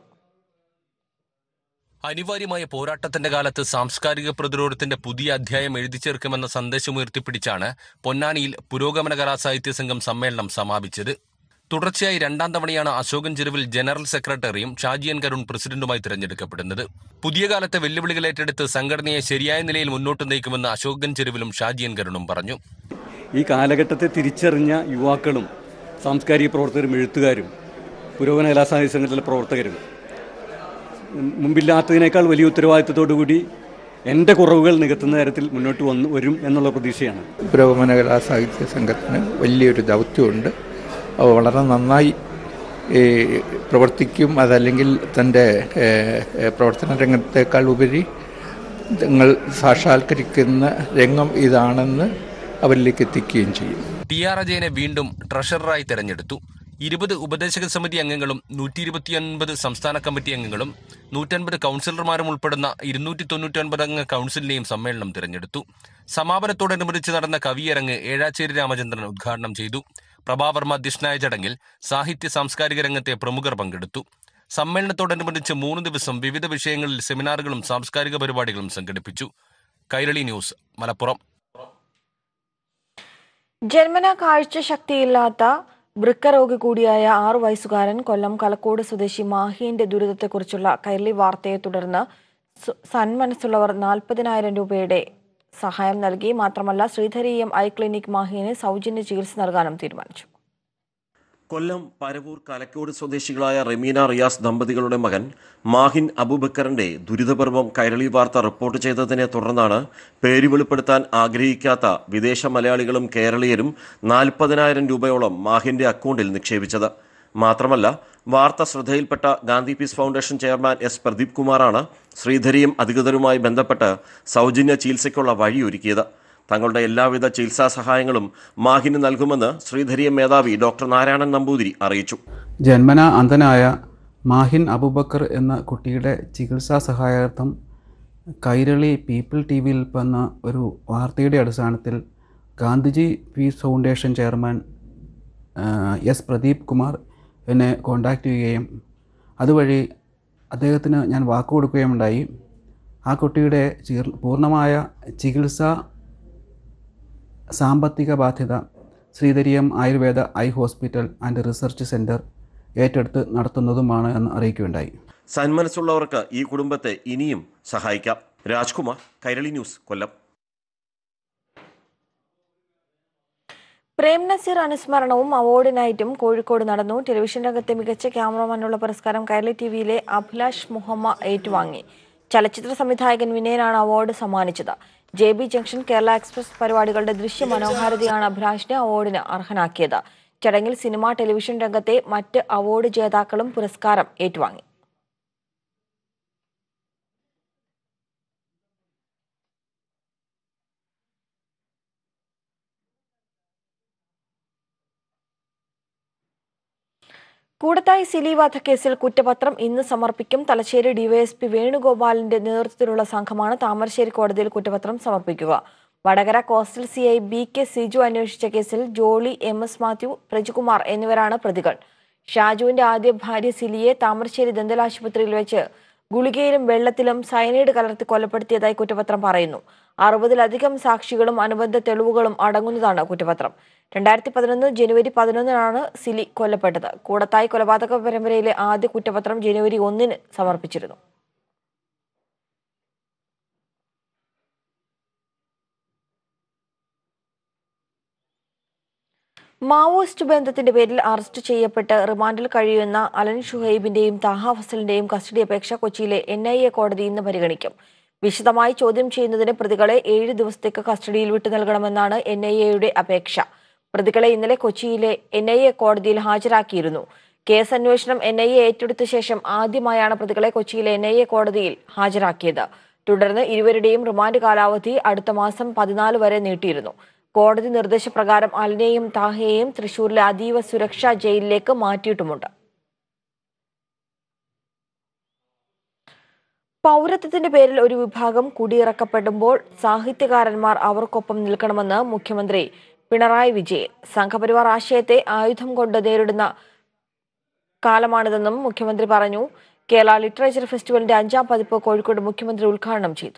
അനിവാര്യമായ പോരാട്ടത്തിന്റെ കാലത്ത് സാംസ്കാരിക പ്രതിരോധത്തിന്റെ പുതിയ അധ്യായം എഴുതി ചേർക്കുമെന്ന സന്ദേശം ഉയർത്തിപ്പിടിച്ചാണ് പൊന്നാനിയിൽ പുരോഗമന കലാസാഹിത്യ സംഘം സമ്മേളനം സമാപിച്ചത്. തുടർച്ചയായി രണ്ടാം തവണയാണ് അശോകൻ ചെരുവിൽ ജനറൽ സെക്രട്ടറിയും ഷാജി എൻ കരുൺ പ്രസിഡന്റുമായി തിരഞ്ഞെടുക്കപ്പെടുന്നത്. പുതിയ കാലത്തെ വെല്ലുവിളികൾ ഏറ്റെടുത്ത് സംഘടനയെ ശരിയായ നിലയിൽ മുന്നോട്ട് നയിക്കുമെന്ന് അശോകൻ ചെരുവിലും ഷാജി എൻ കരുണും പറഞ്ഞു. ഈ കാലഘട്ടത്തെ തിരിച്ചറിഞ്ഞ യുവാക്കളും സാംസ്കാരിക പ്രവർത്തകരും എഴുത്തുകാരും പുരോഗമന കലാസാഹിത്യ സംഘത്തിലെ പ്രവർത്തകരും മുമ്പില്ലാത്തതിനേക്കാൾ വലിയ ഉത്തരവാദിത്തത്തോടുകൂടി എൻ്റെ കുറവുകൾ നികത്തുന്ന തരത്തിൽ മുന്നോട്ട് വന്നു വരും എന്നുള്ള പ്രതീക്ഷയാണ്. പുരോഗമന കലാസാഹിത്യ സംഘത്തിന് വലിയൊരു ദൗത്യമുണ്ട്. അവ വളരെ നന്നായി പ്രവർത്തിക്കും. അതല്ലെങ്കിൽ തൻ്റെ പ്രവർത്തന രംഗത്തേക്കാൾ ഉപരി തങ്ങൾ സാക്ഷാത്കരിക്കുന്ന രംഗം ഇതാണെന്ന് അവരിലേക്ക് എത്തിക്കുകയും ചെയ്യും. ടി ആർ അജയനെ വീണ്ടും ട്രഷററായി തെരഞ്ഞെടുത്തു. ഇരുപത് ഉപദേശക സമിതി അംഗങ്ങളും നൂറ്റി ഇരുപത്തിയൊൻപത് സംസ്ഥാന കമ്മിറ്റി അംഗങ്ങളും നൂറ്റൻപത് കൗൺസിലർമാരും ഉൾപ്പെടുന്ന ഇരുന്നൂറ്റി തൊണ്ണൂറ്റി ഒൻപത് അംഗ കൗൺസിലിനെയും സമ്മേളനം തിരഞ്ഞെടുത്തു. സമാപനത്തോടനുബന്ധിച്ച് നടന്ന കവിയരങ്ങ് ഏഴാച്ചേരി രാമചന്ദ്രൻ ഉദ്ഘാടനം ചെയ്തു. പ്രഭാവർമ്മ അധ്യക്ഷനായ ചടങ്ങിൽ സാഹിത്യ സാംസ്കാരിക രംഗത്തെ പ്രമുഖർ പങ്കെടുത്തു. സമ്മേളനത്തോടനുബന്ധിച്ച് മൂന്ന് ദിവസം വിവിധ വിഷയങ്ങളിൽ സെമിനാറുകളും സാംസ്കാരിക പരിപാടികളും സംഘടിപ്പിച്ചു. കൈരളി ന്യൂസ്, മലപ്പുറം. ജന്മന കാഴ്ച ശക്തിയില്ലാത്ത വൃക്കരോഗി കൂടിയായ ആറു വയസ്സുകാരൻ കൊല്ലം കലക്കോട് സ്വദേശി മാഹിന്റെ ദുരിതത്തെക്കുറിച്ചുള്ള കൈരളി വാർത്തയെ തുടർന്ന് സന്മനസ്സുള്ളവർ നാൽപ്പതിനായിരം രൂപയുടെ സഹായം നൽകി. മാത്രമല്ല, ശ്രീധരീയം ഐ ക്ലിനിക് മാഹിന് സൗജന്യ ചികിത്സ നൽകാനും തീരുമാനിച്ചു. കൊല്ലം പരവൂർ കലക്കോട് സ്വദേശികളായ റമീന റിയാസ് ദമ്പതികളുടെ മകൻ മാഹിൻ അബൂബക്കറിന്റെ ദുരിതപർവം കൈരളി വാർത്ത റിപ്പോർട്ട് ചെയ്തതിനെ തുടർന്നാണ് പേര് വെളിപ്പെടുത്താൻ ആഗ്രഹിക്കാത്ത വിദേശ മലയാളികളും കേരളീയരും നാൽപ്പതിനായിരം രൂപയോളം മാഹിന്റെ അക്കൗണ്ടിൽ നിക്ഷേപിച്ചത്. മാത്രമല്ല, വാർത്ത ശ്രദ്ധയിൽപ്പെട്ട Gandhi peace foundation chairman S Pradeep കുമാറാണ് ശ്രീധരിയും അധികൃതരുമായി ബന്ധപ്പെട്ട് സൗജന്യ ചികിത്സയ്ക്കുള്ള വഴിയൊരുക്കിയത്. തങ്ങളുടെ എല്ലാവിധ ചികിത്സാ സഹായങ്ങളും മാഹിന് നൽകുമെന്ന് ശ്രീധരിയം മേധാവി ഡോക്ടർ നാരായണൻ നമ്പൂതിരി അറിയിച്ചു. ജന്മന അന്ധനായ മാഹിൻ അബൂബക്കർ എന്ന കുട്ടിയുടെ ചികിത്സാ സഹായാർത്ഥം കൈരളി പീപ്പിൾ ടി വിയിൽ വന്ന ഒരു വാർത്തയുടെ അടിസ്ഥാനത്തിൽ Gandhiji peace foundation chairman S Pradeep Kumar എന്നെ കോൺടാക്റ്റ് ചെയ്യുകയും അതുവഴി അദ്ദേഹത്തിന് ഞാൻ വാക്ക് കൊടുക്കുകയും ഉണ്ടായി. ആ കുട്ടിയുടെ പൂർണ്ണമായ ചികിത്സ സാമ്പത്തിക ബാധ്യത Sreedhareeyam Ayurveda eye hospital and research centre ഏറ്റെടുത്ത് നടത്തുന്നതുമാണ് എന്ന് അറിയിക്കുകയുണ്ടായി. സന്മനസ്സുള്ളവർക്ക് ഈ കുടുംബത്തെ ഇനിയും സഹായിക്കാം. രാജ്കുമാർ, കൈരളി ന്യൂസ്, കൊല്ലം. പ്രേം നസീർ അനുസ്മരണവും അവാർഡ് നൈറ്റും കോഴിക്കോട് നടന്നു. ടെലിവിഷൻ രംഗത്തെ മികച്ച ക്യാമറമാനുള്ള പുരസ്കാരം കൈരളി ടി വിയിലെ അഭിലാഷ് മുഹമ്മ ഏറ്റുവാങ്ങി. ചലച്ചിത്ര സംവിധായകൻ വിനയനാണ് അവാർഡ് സമ്മാനിച്ചത്. J B junction Kerala express പരിപാടികളുടെ ദൃശ്യ മനോഹാരിതയാണ് അഭിലാഷിനെ അവാർഡിന് അർഹനാക്കിയത്. ചടങ്ങിൽ സിനിമ, ടെലിവിഷൻ രംഗത്തെ മറ്റ് അവാർഡ് ജേതാക്കളും പുരസ്കാരം ഏറ്റുവാങ്ങി. കൂടത്തായി സിലി വധക്കേസിൽ കുറ്റപത്രം ഇന്ന് സമർപ്പിക്കും. തലശ്ശേരി ഡിവൈഎസ്പി വേണുഗോപാലിന്റെ നേതൃത്വത്തിലുള്ള സംഘമാണ് താമരശ്ശേരി കോടതിയിൽ കുറ്റപത്രം സമർപ്പിക്കുക. Vadakara coastal C I B K Siju അന്വേഷിച്ച കേസിൽ ജോളി, എം എസ് മാത്യു, പ്രജികുമാർ എന്നിവരാണ് പ്രതികൾ. ഷാജുവിന്റെ ആദ്യ ഭാര്യ സിലിയെ താമരശ്ശേരി ദന്തൽ ആശുപത്രിയിൽ വെച്ച് ഗുളികയിലും വെള്ളത്തിലും സയനൈഡ് കലർത്തി കൊലപ്പെടുത്തിയതായി കുറ്റപത്രം പറയുന്നു. അറുപതിലധികം സാക്ഷികളും അനുബന്ധ തെളിവുകളും അടങ്ങുന്നതാണ് കുറ്റപത്രം. രണ്ടായിരത്തി പതിനൊന്ന് ജനുവരി പതിനൊന്നിനാണ് സിലി കൊല്ലപ്പെട്ടത്. കൂടത്തായി കൊലപാതക പരമ്പരയിലെ ആദ്യ കുറ്റപത്രം ജനുവരി ഒന്നിന് സമർപ്പിച്ചിരുന്നു. മാവോയിസ്റ്റ് ബന്ധത്തിന്റെ പേരിൽ അറസ്റ്റ് ചെയ്യപ്പെട്ട് റിമാൻഡിൽ കഴിയുന്ന അലൻ ഷുഹൈബിന്റെയും താഹ ഫസലിന്റെയും കസ്റ്റഡി അപേക്ഷ കൊച്ചിയിലെ എൻ ഐ എ കോടതി ഇന്ന് പരിഗണിക്കും. വിശദമായി ചോദ്യം ചെയ്യുന്നതിന് പ്രതികളെ ഏഴ് ദിവസത്തേക്ക് കസ്റ്റഡിയിൽ വിട്ടു നൽകണമെന്നാണ് എൻ ഐ എയുടെ അപേക്ഷ. പ്രതികളെ ഇന്നലെ കൊച്ചിയിലെ എൻ ഐ എ കോടതിയിൽ ഹാജരാക്കിയിരുന്നു. കേസ് അന്വേഷണം എൻ ഐ എ ഏറ്റെടുത്ത ശേഷം ആദ്യമായാണ് പ്രതികളെ കൊച്ചിയിലെ എൻ ഐ എ കോടതിയിൽ ഹാജരാക്കിയത്. തുടർന്ന് ഇരുവരുടെയും റിമാൻഡ് കാലാവധി അടുത്ത മാസം പതിനാല് വരെ നീട്ടിയിരുന്നു. കോടതി നിർദ്ദേശപ്രകാരം അലിനെയും താഹയെയും തൃശൂരിലെ അതീവ സുരക്ഷാ ജയിലിലേക്ക് മാറ്റിയിട്ടുമുണ്ട്. പൗരത്വത്തിന്റെ പേരിൽ ഒരു വിഭാഗം കുടിയിറക്കപ്പെടുമ്പോൾ സാഹിത്യകാരന്മാർ അവർക്കൊപ്പം നിൽക്കണമെന്ന് മുഖ്യമന്ത്രി പിണറായി വിജയൻ. സംഘപരിവാർ ആശയത്തെ ആയുധം കൊണ്ട് നേരിടുന്ന കാലമാണിതെന്നും മുഖ്യമന്ത്രി പറഞ്ഞു. കേരള ലിറ്ററേച്ചർ ഫെസ്റ്റിവലിന്റെ അഞ്ചാം പതിപ്പ് കോഴിക്കോട് മുഖ്യമന്ത്രി ഉദ്ഘാടനം ചെയ്തു.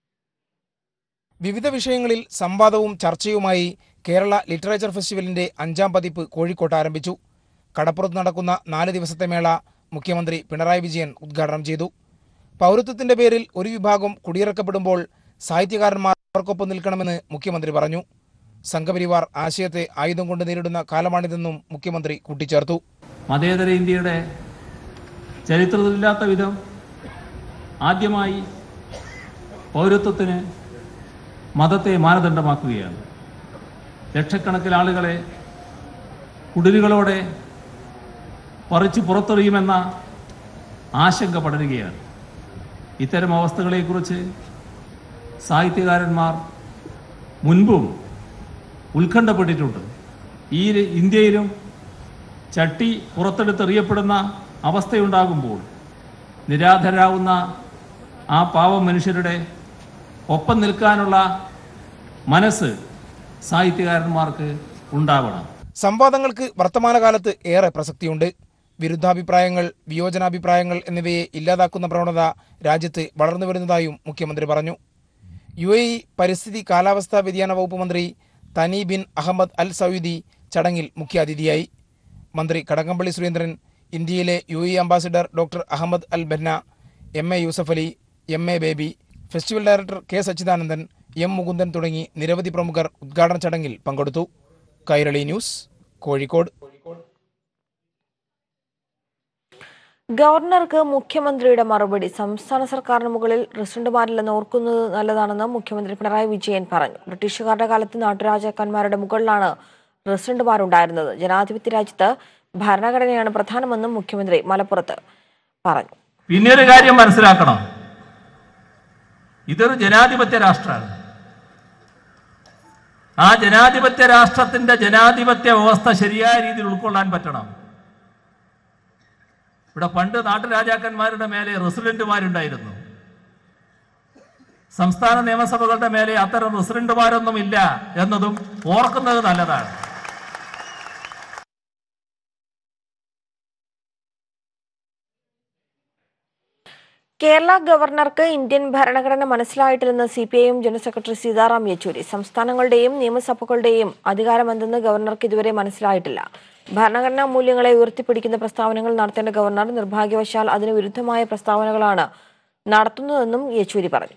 വിവിധ വിഷയങ്ങളിൽ സംവാദവും ചർച്ചയുമായി കേരള ലിറ്ററേച്ചർ ഫെസ്റ്റിവലിന്റെ അഞ്ചാം പതിപ്പ് കോഴിക്കോട്ട് ആരംഭിച്ചു. കടപ്പുറത്ത് നടക്കുന്ന നാല് ദിവസത്തെ മേള മുഖ്യമന്ത്രി പിണറായി വിജയൻ ഉദ്ഘാടനം ചെയ്തു. പൗരത്വത്തിന്റെ പേരിൽ ഒരു വിഭാഗം കുടിയിറക്കപ്പെടുമ്പോൾ സാഹിത്യകാരന്മാർ അവർക്കൊപ്പം നിൽക്കണമെന്ന് മുഖ്യമന്ത്രി പറഞ്ഞു. സംഘപരിവാർ ആശയത്തെ ആയുധം കൊണ്ട് നേരിടുന്ന കാലമാണിതെന്നും മുഖ്യമന്ത്രി കൂട്ടിച്ചേർത്തു. മതേതര ഇന്ത്യയുടെ ചരിത്രത്തിലില്ലാത്ത വിധം ആദ്യമായി പൗരത്വത്തിന് മതത്തെ മാനദണ്ഡമാക്കുകയാണ്. ലക്ഷക്കണക്കിന് ആളുകളെ കുടിലുകളോടെ പറിച്ചു പുറത്തെറിയുമെന്ന ആശങ്ക പടരുകയാണ്. ഇത്തരം അവസ്ഥകളെക്കുറിച്ച് സാഹിത്യകാരന്മാർ മുൻപും ഉത്കണ്ഠപ്പെട്ടിട്ടുണ്ട്. ഈ ഇന്ത്യയിലും ചട്ടി പുറത്തെടുത്തെറിയപ്പെടുന്ന അവസ്ഥയുണ്ടാകുമ്പോൾ നിരാധരാവുന്ന ആ പാവം മനുഷ്യരുടെ ഒപ്പം നിൽക്കാനുള്ള മനസ്സ് സാഹിത്യകാരന്മാർക്ക് ഉണ്ടാവണം. സംവാദങ്ങൾക്ക് വർത്തമാനകാലത്ത് ഏറെ പ്രസക്തിയുണ്ട്. വിരുദ്ധാഭിപ്രായങ്ങൾ, വിയോജനാഭിപ്രായങ്ങൾ എന്നിവയെ ഇല്ലാതാക്കുന്ന പ്രവണത രാജ്യത്ത് വളർന്നു വരുന്നതായും മുഖ്യമന്ത്രി പറഞ്ഞു. യു എ ഇ പരിസ്ഥിതി കാലാവസ്ഥാ വ്യതിയാന വകുപ്പ് മന്ത്രി തനി ബിൻ അഹമ്മദ് അൽ സൗദി ചടങ്ങിൽ മുഖ്യാതിഥിയായി. മന്ത്രി കടകംപള്ളി സുരേന്ദ്രൻ, ഇന്ത്യയിലെ U A E ambassador doctor Ahmed Al Banna, M A Yusuff Ali, M A Baby, festival director K Sachidanandan, M Mukundan തുടങ്ങി നിരവധി പ്രമുഖർ ഉദ്ഘാടന ചടങ്ങിൽ പങ്കെടുത്തു. കൈരളി ന്യൂസ്, കോഴിക്കോട്. ഗവർണർക്ക് മുഖ്യമന്ത്രിയുടെ മറുപടി. സംസ്ഥാന സർക്കാരിന് മുകളിൽ റസിഡന്റുമാരില്ലെന്ന് ഓർക്കുന്നത് നല്ലതാണെന്ന് മുഖ്യമന്ത്രി പിണറായി വിജയൻ പറഞ്ഞു. ബ്രിട്ടീഷുകാരുടെ കാലത്ത് നാട്ടുരാജാക്കന്മാരുടെ മുകളിലാണ് റസിഡന്റുമാരുണ്ടായിരുന്നത്. ജനാധിപത്യ രാജ്യത്ത് ഭരണഘടനയാണ് പ്രധാനമെന്നും മുഖ്യമന്ത്രി മലപ്പുറത്ത് പറഞ്ഞു. പിന്നെ ഒരു കാര്യം മനസ്സിലാക്കണം, ഇതൊരു ജനാധിപത്യ രാഷ്ട്രമാണ്. ആ ജനാധിപത്യ രാഷ്ട്രത്തിന്റെ ജനാധിപത്യ വ്യവസ്ഥ ശരിയായ രീതിയിൽ ഉൾക്കൊള്ളാൻ പറ്റണം. ഇവിടെ പണ്ട് നാട്ടുരാജാക്കന്മാരുടെ മേലെ റെസിഡന്റുമാരുണ്ടായിരുന്നു. സംസ്ഥാന നിയമസഭകളുടെ മേലെ അത്തരം റെസിഡന്റുമാരൊന്നും ഇല്ല എന്നതും ഓർക്കുന്നത് നല്ലതാണ്. കേരള ഗവർണർക്ക് ഇന്ത്യൻ ഭരണഘടന മനസ്സിലായിട്ടില്ലെന്ന് C P I M general secretary Sitaram Yechury. സംസ്ഥാനങ്ങളുടെയും നിയമസഭകളുടെയും അധികാരമെന്തെന്ന് ഗവർണർക്ക് ഇതുവരെ മനസ്സിലായിട്ടില്ല. ഭരണഘടനാ മൂല്യങ്ങളെ ഉയർത്തിപ്പിടിക്കുന്ന പ്രസ്താവനകൾ നടത്തേണ്ട ഗവർണർ നിർഭാഗ്യവശാൽ അതിന് വിരുദ്ധമായ പ്രസ്താവനകളാണ് നടത്തുന്നതെന്നും യെച്ചൂരി പറഞ്ഞു.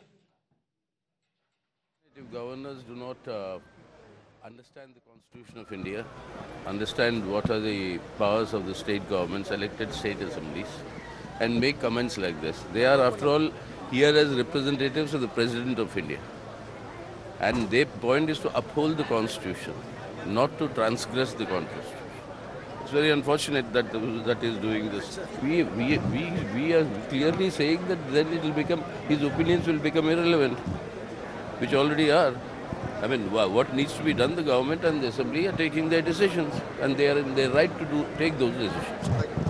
Governors do not uh, understand the Constitution of India, understand what are the powers of the state governments, elected state assemblies, and make comments like this. They are, after all, here as representatives of the President of India. And their point is to uphold the Constitution, not to transgress the Constitution. It's very unfortunate that that is doing this. We, we, we, we are clearly saying that then it will become, his opinions will become irrelevant, which already are. I mean, what needs to be done, the government and the assembly are taking their decisions, and they are in their right to do take those decisions.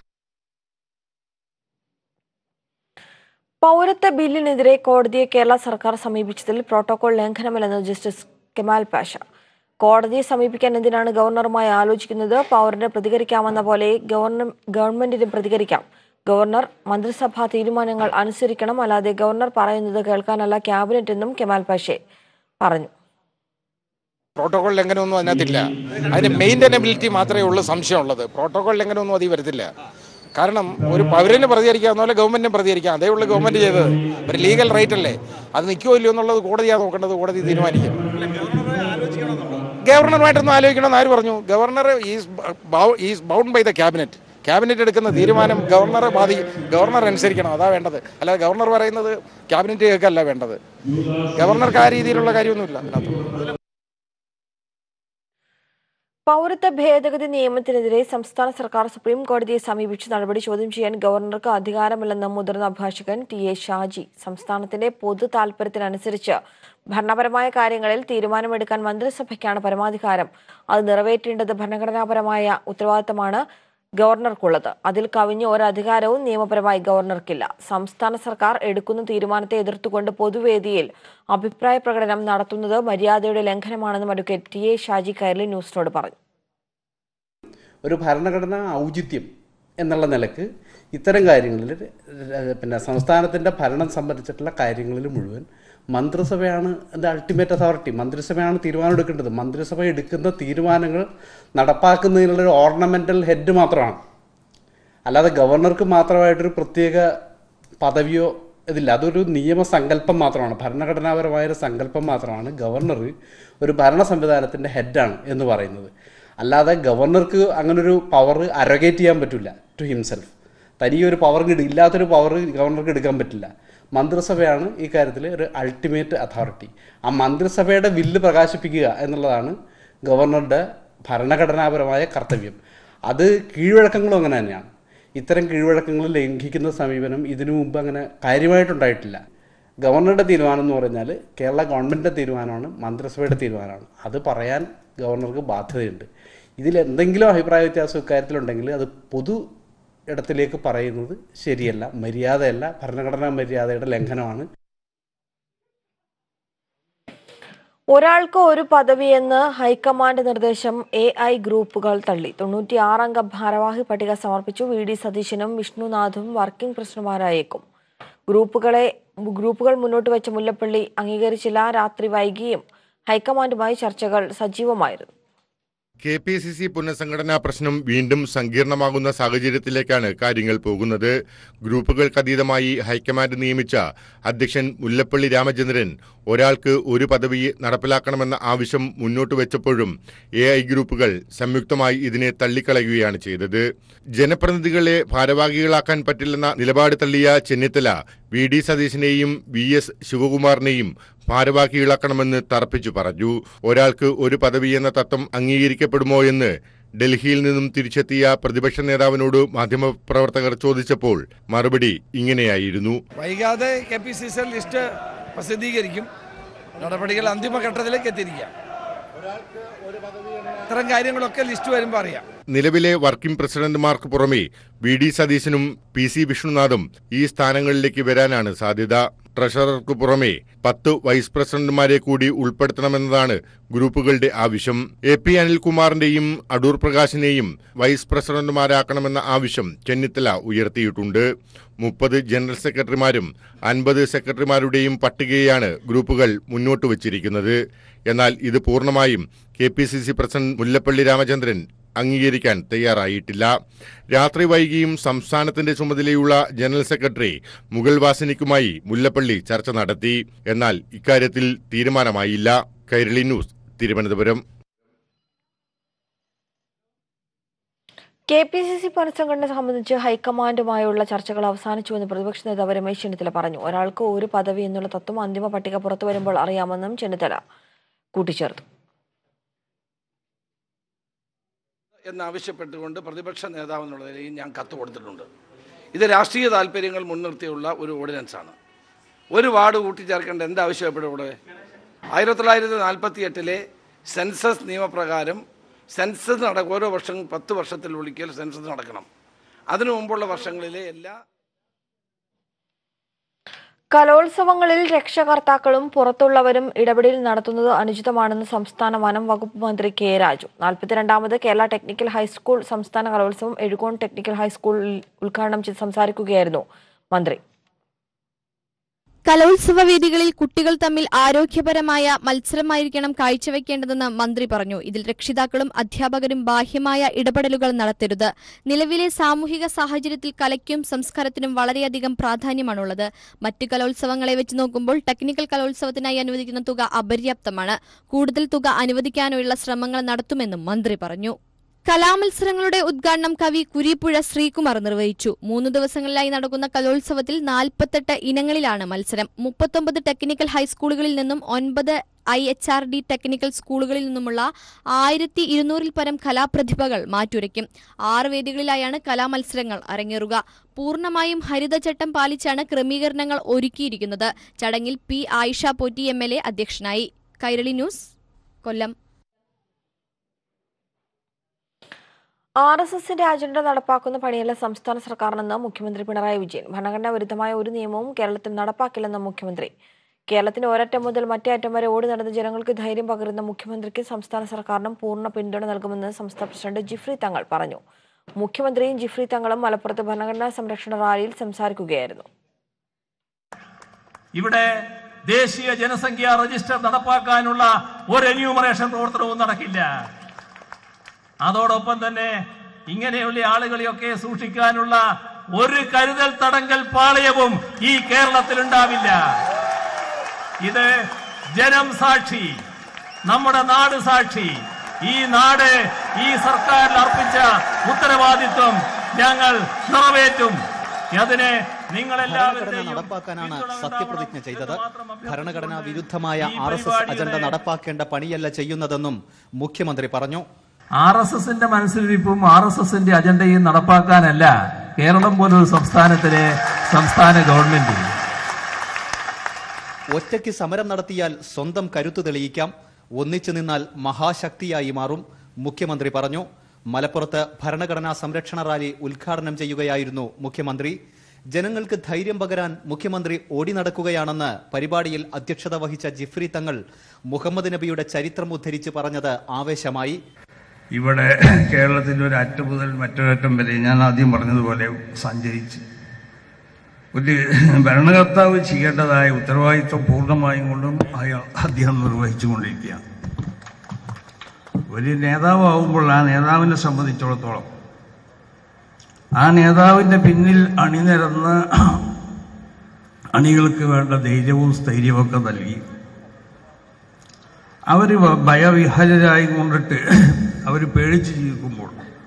പൗരത്വ ബില്ലിനെതിരെ കോടതിയെ കേരള സർക്കാർ സമീപിച്ചതിൽ protocol ലംഘനമില്ലെന്ന് justice Kemal Pasha. കോടതിയെ സമീപിക്കാൻ എന്തിനാണ് ഗവർണറുമായി ആലോചിക്കുന്നത്? പൗരന് പ്രതികരിക്കാമെന്ന പോലെ ഗവർണർ ഗവൺമെന്റിന് പ്രതികരിക്കാം. ഗവർണർ മന്ത്രിസഭാ തീരുമാനങ്ങൾ അനുസരിക്കണം, അല്ലാതെ ഗവർണർ പറയുന്നത് കേൾക്കാനല്ല ക്യാബിനറ്റ് എന്നും കെമാൽ പാഷെ പറഞ്ഞു. പ്രോട്ടോകോൾ ലംഘനമൊന്നും അതിനകത്തില്ല. അതിന് മെയിൻ്റനബിലിറ്റി മാത്രമേ ഉള്ളൂ സംശയമുള്ളത്. പ്രോട്ടോകോൾ ലംഘനമൊന്നും അതിൽ വരത്തില്ല. കാരണം ഒരു പൗരന് പ്രതികരിക്കാവുന്ന പോലെ ഗവൺമെന്റിനും പ്രതികരിക്കാം. അതേ ഉള്ളൂ ഗവൺമെന്റ് ചെയ്തത്. ഒരു ലീഗൽ റൈറ്റ് അല്ലേ, അത് നിൽക്കുമോ ഇല്ലയോ എന്നുള്ളത് കോടതിയാണ് നോക്കേണ്ടത്. കോടതി തീരുമാനിക്കും. ഗവർണറുമായിട്ടൊന്നും ആലോചിക്കണമെന്ന് ആര് പറഞ്ഞു? Governor is is bound by the cabinet. Cabinet എടുക്കുന്ന തീരുമാനം ഗവർണറെ ബാധി ഗവർണർ അനുസരിക്കണം. അതാ വേണ്ടത്. അല്ലാതെ ഗവർണർ പറയുന്നത് ക്യാബിനറ്റ് കേൾക്കല്ല വേണ്ടത്. ഗവർണർക്ക് ആ രീതിയിലുള്ള കാര്യമൊന്നുമില്ല അതിനകത്ത്. പൗരത്വ ഭേദഗതി നിയമത്തിനെതിരെ സംസ്ഥാന സർക്കാർ സുപ്രീം കോടതിയെ സമീപിച്ച് നടപടി ചോദ്യം ചെയ്യാൻ ഗവർണർക്ക് അധികാരമില്ലെന്ന് മുതിർന്ന അഭിഭാഷകൻ ടി എ ഷാജി. സംസ്ഥാനത്തിന്റെ പൊതു താൽപര്യത്തിനനുസരിച്ച് ഭരണപരമായ കാര്യങ്ങളിൽ തീരുമാനമെടുക്കാൻ മന്ത്രിസഭയ്ക്കാണ് പരമാധികാരം. അത് നിറവേറ്റേണ്ടത് ഭരണഘടനാപരമായ ഉത്തരവാദിത്തമാണ് ഗവർണർക്കുള്ളത്. അതിൽ കവിഞ്ഞ ഒരധികാരവും നിയമപരമായി ഗവർണർക്കില്ല. സംസ്ഥാന സർക്കാർ എടുക്കുന്ന തീരുമാനത്തെ എതിർത്തുകൊണ്ട് പൊതുവേദിയിൽ അഭിപ്രായ പ്രകടനം നടത്തുന്നത് മര്യാദയുടെ ലംഘനമാണെന്നും advocate T A Shaji Kairali ന്യൂസിനോട് പറഞ്ഞു. ഒരു ഭരണഘടനാ ഔചിത്യം എന്നുള്ള നിലക്ക് ഇത്തരം കാര്യങ്ങളിൽ പിന്നെ സംസ്ഥാനത്തിൻ്റെ ഭരണം സംബന്ധിച്ചിട്ടുള്ള കാര്യങ്ങളിൽ മുഴുവൻ മന്ത്രിസഭയാണ് എൻ്റെ അൾട്ടിമേറ്റ് അതോറിറ്റി. മന്ത്രിസഭയാണ് തീരുമാനം എടുക്കേണ്ടത്. മന്ത്രിസഭ എടുക്കുന്ന തീരുമാനങ്ങൾ നടപ്പാക്കുന്നതിനുള്ളൊരു ഓർണമെൻ്റൽ ഹെഡ് മാത്രമാണ്. അല്ലാതെ ഗവർണർക്ക് മാത്രമായിട്ടൊരു പ്രത്യേക പദവിയോ ഇതില്ല. അതൊരു നിയമസങ്കല്പം മാത്രമാണ്, ഭരണഘടനാപരമായൊരു സങ്കല്പം മാത്രമാണ്. ഗവർണർ ഒരു ഭരണ സംവിധാനത്തിൻ്റെ ഹെഡാണ് എന്ന് പറയുന്നത്. അല്ലാതെ ഗവർണർക്ക് അങ്ങനൊരു പവർ അരഗേറ്റ് ചെയ്യാൻ പറ്റില്ല ടു ഹിംസെൽഫ്. തനിയൊരു പവർ ഇല്ലാത്തൊരു പവർ ഗവർണർക്ക് എടുക്കാൻ പറ്റില്ല. മന്ത്രിസഭയാണ് ഈ കാര്യത്തിൽ ഒരു അൾട്ടിമേറ്റ് അതോറിറ്റി. ആ മന്ത്രിസഭയുടെ വില്ല് പ്രകാശിപ്പിക്കുക എന്നുള്ളതാണ് ഗവർണറുടെ ഭരണഘടനാപരമായ കർത്തവ്യം. അത് കീഴ്വഴക്കങ്ങളും അങ്ങനെ തന്നെയാണ്. ഇത്തരം കീഴ്വഴക്കങ്ങൾ ലംഘിക്കുന്ന സമീപനം ഇതിനു മുമ്പ് അങ്ങനെ കാര്യമായിട്ടുണ്ടായിട്ടില്ല. ഗവർണറുടെ തീരുമാനം എന്ന് പറഞ്ഞാൽ കേരള ഗവൺമെൻറ്റിൻ്റെ തീരുമാനമാണ്, മന്ത്രിസഭയുടെ തീരുമാനമാണ്. അത് പറയാൻ ഗവർണർക്ക് ബാധ്യതയുണ്ട്. ഇതിൽ എന്തെങ്കിലും അഭിപ്രായ വ്യത്യാസം ഇക്കാര്യത്തിലുണ്ടെങ്കിൽ അത് പൊതു ഇടത്തിലേക്ക് പറയുന്നത് ശരിയല്ല, മര്യാദയല്ല, ഭരണഘടനാ മര്യാദയുടെ ലംഘനമാണ്. ഒരാൾക്ക് ഒരു പദവിയെന്ന് ഹൈക്കമാൻഡ് നിർദ്ദേശം എ ഐ ഗ്രൂപ്പുകൾ തള്ളി. തൊണ്ണൂറ്റിയാറംഗ ഭാരവാഹി പട്ടിക സമർപ്പിച്ചു. വി ഡി സതീശനും വിഷ്ണുനാഥും വർക്കിംഗ് പ്രസിഡന്റുമാരായേക്കും. ഗ്രൂപ്പുകളെ ഗ്രൂപ്പുകൾ മുന്നോട്ട് വെച്ച മുല്ലപ്പള്ളി അംഗീകരിച്ചില്ല. രാത്രി വൈകിയും ഹൈക്കമാൻഡുമായി ചർച്ചകൾ സജീവമായിരുന്നു. കെ പി സി സി പുനഃസംഘടനാ പ്രശ്നം വീണ്ടും സങ്കീർണമാകുന്ന സാഹചര്യത്തിലേക്കാണ് കാര്യങ്ങൾ പോകുന്നത്. ഗ്രൂപ്പുകൾക്കതീതമായി ഹൈക്കമാൻഡ് നിയമിച്ച അധ്യക്ഷൻ മുല്ലപ്പള്ളി രാമചന്ദ്രൻ ഒരാൾക്ക് ഒരു പദവി നടപ്പിലാക്കണമെന്ന ആവശ്യം മുന്നോട്ട് വെച്ചപ്പോഴും എ ഐ ഗ്രൂപ്പുകൾ സംയുക്തമായി ഇതിനെ തള്ളിക്കളയുകയാണ് ചെയ്തത്. ജനപ്രതിനിധികളെ ഭാരവാഹികളാക്കാൻ പറ്റില്ലെന്ന നിലപാട് തള്ളിയ ചെന്നിത്തല വി ഡി സതീശനെയും വി എസ് ശിവകുമാറിനെയും ഭാരവാഹികളാക്കണമെന്ന് തറപ്പിച്ചു പറഞ്ഞു. ഒരാൾക്ക് ഒരു പദവി എന്ന തത്വം അംഗീകരിക്കപ്പെടുമോ എന്ന് ഡൽഹിയിൽ നിന്നും തിരിച്ചെത്തിയ പ്രതിപക്ഷ നേതാവിനോട് മാധ്യമപ്രവർത്തകർ ചോദിച്ചപ്പോൾ മറുപടി ഇങ്ങനെയായിരുന്നു. വൈകാതെ K P C C list പ്രസിദ്ധീകരിക്കും. നടപടികൾ അന്തിമഘട്ടത്തിലേക്ക് എത്തിയിരിക്കാം. ഇത്തരം കാര്യങ്ങളൊക്കെ ലിസ്റ്റ് വരുമ്പോൾ അറിയാം. നിലവിലെ വർക്കിംഗ് പ്രസിഡന്റുമാർക്ക് പുറമെ വി ഡി സതീശനും പി സി വിഷ്ണുനാഥും ഈ സ്ഥാനങ്ങളിലേക്ക് വരാനാണ് സാധ്യത. ട്രഷറർക്ക് പുറമെ പത്ത് വൈസ് പ്രസിഡന്റുമാരെ കൂടി ഉൾപ്പെടുത്തണമെന്നതാണ് ഗ്രൂപ്പുകളുടെ ആവശ്യം. എ പി അനിൽകുമാറിന്റെയും അടൂർ പ്രകാശിനെയും വൈസ് പ്രസിഡന്റുമാരാക്കണമെന്ന ആവശ്യം ചെന്നിത്തല ഉയർത്തിയിട്ടുണ്ട്. മുപ്പത് ജനറൽ സെക്രട്ടറിമാരും അൻപത് സെക്രട്ടറിമാരുടെയും പട്ടികയാണ് ഗ്രൂപ്പുകൾ മുന്നോട്ട് വച്ചിരിക്കുന്നത്. എന്നാൽ ഇത് പൂർണ്ണമായും K P C C president Mullappally Ramachandran അംഗീകരിക്കാൻ തയ്യാറായിട്ടില്ല. രാത്രി വൈകിയും സംസ്ഥാനത്തിന്റെ ചുമതലയുള്ള ജനറൽ സെക്രട്ടറി മുഗൾ വാസനിക്കുമായി മുല്ലപ്പള്ളി ചർച്ച നടത്തി. എന്നാൽ ഇക്കാര്യത്തിൽ തീരുമാനമായില്ല. Kairali news, Thiruvananthapuram. K P C C പുനഃസംഘടന സംബന്ധിച്ച് ഹൈക്കമാൻഡുമായുള്ള ചർച്ചകൾ അവസാനിച്ചുവെന്ന് പ്രതിപക്ഷ നേതാവ് രമേശ് ചെന്നിത്തല പറഞ്ഞു. ഒരാൾക്ക് ഒരു പദവി എന്നുള്ള തത്വം അന്തിമ പട്ടിക പുറത്തു വരുമ്പോൾ അറിയാമെന്നും ചെന്നിത്തല കൂട്ടിച്ചേർത്തു. എന്നാവശ്യപ്പെട്ടുകൊണ്ട് പ്രതിപക്ഷ നേതാവ് എന്നുള്ള നിലയിൽ ഞാൻ കത്ത് കൊടുത്തിട്ടുണ്ട്. ഇത് രാഷ്ട്രീയ താല്പര്യങ്ങൾ മുൻനിർത്തിയുള്ള ഒരു ഓർഡിനൻസാണ്. ഒരു വാർഡ് കൂട്ടിച്ചേർക്കേണ്ട എന്താവശ്യപ്പെടും ഇവിടെ? ആയിരത്തി തൊള്ളായിരത്തി നാൽപ്പത്തി എട്ടിലെ സെൻസസ് നിയമപ്രകാരം സെൻസസ് നടക്കും. ഓരോ വർഷം പത്ത് വർഷത്തിൽ ഒരിക്കൽ സെൻസസ് നടക്കണം. അതിനു മുമ്പുള്ള വർഷങ്ങളിലെ എല്ലാ കലോത്സവങ്ങളിൽ രക്ഷകർത്താക്കളും പുറത്തുള്ളവരും ഇടപെടൽ നടത്തുന്നത് അനുചിതമാണെന്ന് സംസ്ഥാന വനം വകുപ്പ് മന്ത്രി കെ രാജു. നാൽപ്പത്തിരണ്ടാമത് കേരള ടെക്നിക്കൽ ഹൈസ്കൂൾ സംസ്ഥാന കലോത്സവം എഴുകോൺ ടെക്നിക്കൽ ഹൈസ്കൂളിൽ ഉദ്ഘാടനം ചെയ്ത് സംസാരിക്കുകയായിരുന്നു മന്ത്രി. കലോത്സവ വേദികളിൽ കുട്ടികൾ തമ്മിൽ ആരോഗ്യപരമായ മത്സരമായിരിക്കണം കാഴ്ചവെക്കേണ്ടതെന്ന് മന്ത്രി പറഞ്ഞു. ഇതിൽ രക്ഷിതാക്കളും അധ്യാപകരും ബാഹ്യമായ ഇടപെടലുകൾ നടത്തരുത്. നിലവിലെ സാമൂഹിക സാഹചര്യത്തിൽ കലയ്ക്കും സംസ്കാരത്തിനും വളരെയധികം പ്രാധാന്യമാണുള്ളത്. മറ്റ് കലോത്സവങ്ങളെ വെച്ച് നോക്കുമ്പോൾ ടെക്നിക്കൽ കലോത്സവത്തിനായി അനുവദിക്കുന്ന തുക അപര്യാപ്തമാണ്. കൂടുതൽ തുക അനുവദിക്കാനുള്ള ശ്രമങ്ങൾ നടത്തുമെന്നും മന്ത്രി പറഞ്ഞു. കലാമത്സരങ്ങളുടെ ഉദ്ഘാടനം കവി കുരീപ്പുഴ ശ്രീകുമാർ നിർവഹിച്ചു. മൂന്ന് ദിവസങ്ങളിലായി നടക്കുന്ന കലോത്സവത്തിൽ നാൽപ്പത്തെട്ട് ഇനങ്ങളിലാണ് മത്സരം. മുപ്പത്തൊമ്പത് ടെക്നിക്കൽ ഹൈസ്കൂളുകളിൽ നിന്നും ഒൻപത് I H R D technical സ്കൂളുകളിൽ നിന്നുമുള്ള ആയിരത്തി ഇരുന്നൂറിൽ പരം കലാപ്രതിഭകൾ മാറ്റുരയ്ക്കും. ആറ് വേദികളിലായാണ് കലാമത്സരങ്ങൾ അരങ്ങേറുക. പൂർണ്ണമായും ഹരിതചട്ടം പാലിച്ചാണ് ക്രമീകരണങ്ങൾ ഒരുക്കിയിരിക്കുന്നത്. ചടങ്ങിൽ P Ayisha Potty M L A അധ്യക്ഷനായി. Kairali news, Kollam. R S എസിന്റെ അജണ്ട നടപ്പാക്കുന്ന പണിയല്ല സംസ്ഥാന സർക്കാരിനെന്ന് മുഖ്യമന്ത്രി പിണറായി വിജയൻ. ഭരണഘടനാ വിരുദ്ധമായ ഒരു നിയമവും കേരളത്തിൽ നടപ്പാക്കില്ലെന്ന് മുഖ്യമന്ത്രി. കേരളത്തിന്റെ ഒരറ്റം മുതൽ മറ്റേ അറ്റം വരെ ഓടി നടന്ന ജനങ്ങൾക്ക് ധൈര്യം പകരുന്ന മുഖ്യമന്ത്രിക്ക് സംസ്ഥാന സർക്കാരിനും പൂർണ്ണ പിന്തുണ നൽകുമെന്ന് സംസ്ഥാന പ്രസിഡന്റ് ജിഫ്രി തങ്ങൾ പറഞ്ഞു. മുഖ്യമന്ത്രിയും ജിഫ്രി തങ്ങളും മലപ്പുറത്ത് ഭരണഘടനാ സംരക്ഷണ റാലിയിൽ സംസാരിക്കുകയായിരുന്നു. ഇവിടെ ദേശീയ ജനസംഖ്യാ രജിസ്റ്റർ നടപ്പാക്കാനുള്ള ഒരു എന്യൂമറേഷൻ പ്രവർത്തനവും നടക്കില്ല. അതോടൊപ്പം തന്നെ ഇങ്ങനെയുള്ള ആളുകളെയൊക്കെ സൂക്ഷിക്കാനുള്ള ഒരു കരുതൽ തടങ്കൽ പാളയവും ഈ കേരളത്തിൽ ഉണ്ടാവില്ല. ഇത് ജനം സാക്ഷി, നമ്മുടെ നാട് സാക്ഷി. ഈ നാട് ഈ സർക്കാരിൽ അർപ്പിച്ച ഉത്തരവാദിത്വം ഞങ്ങൾ നിറവേറ്റും. അതിനെ ഭരണഘടന നടപ്പാക്കാനാണ് സത്യപ്രതിജ്ഞ ചെയ്തത്. ഭരണഘടനാ വിരുദ്ധമായ ആർ എസ് എസ് അജണ്ട നടപ്പാക്കേണ്ട പണിയല്ല ചെയ്യുന്നതെന്നും മുഖ്യമന്ത്രി പറഞ്ഞു. ആർ എസ് എസിന്റെ മനസ്സിലിരിപ്പും ആർ എസ് എസിന്റെ അജണ്ടയും നടപ്പാക്കാനല്ല കേരളം പോലൊരു സംസ്ഥാനത്തിലെ സംസ്ഥാന ഗവൺമെന്റ്. ഒറ്റയ്ക്ക് സമരം നടത്തിയാൽ സ്വന്തം കരുത്ത് തെളിയിക്കാം, ഒന്നിച്ചു നിന്നാൽ മഹാശക്തിയായി മാറും, മുഖ്യമന്ത്രി പറഞ്ഞു. മലപ്പുറത്ത് ഭരണഘടനാ സംരക്ഷണ റാലി ഉദ്ഘാടനം ചെയ്യുകയായിരുന്നു മുഖ്യമന്ത്രി. ജനങ്ങൾക്ക് ധൈര്യം പകരാൻ മുഖ്യമന്ത്രി ഓടി നടക്കുകയാണെന്ന് പരിപാടിയിൽ അധ്യക്ഷത വഹിച്ച ജിഫ്രി തങ്ങൾ മുഹമ്മദ് നബിയുടെ ചരിത്രം ഉദ്ധരിച്ച് പറഞ്ഞത് ആവേശമായി. ഇവിടെ കേരളത്തിൻ്റെ ഒരു അറ്റം മുതൽ മറ്റൊരറ്റം വരെ ഞാൻ ആദ്യം പറഞ്ഞതുപോലെ സഞ്ചരിച്ച് ഒരു ഭരണകർത്താവ് ചെയ്യേണ്ടതായ ഉത്തരവാദിത്വം പൂർണ്ണമായും കൊണ്ടും അയാൾ അദ്ദേഹം നിർവഹിച്ചു കൊണ്ടിരിക്കുകയാണ്. ഒരു നേതാവാകുമ്പോൾ ആ നേതാവിനെ സംബന്ധിച്ചിടത്തോളം ആ നേതാവിൻ്റെ പിന്നിൽ അണിനിരന്ന് അണികൾക്ക് വേണ്ട ധൈര്യവും സ്ഥൈര്യമൊക്കെ നൽകി അവർ ഭയവിഹലരായി കൊണ്ടിട്ട് അവർ പേടിച്ച് ജീവിക്കുമ്പോൾ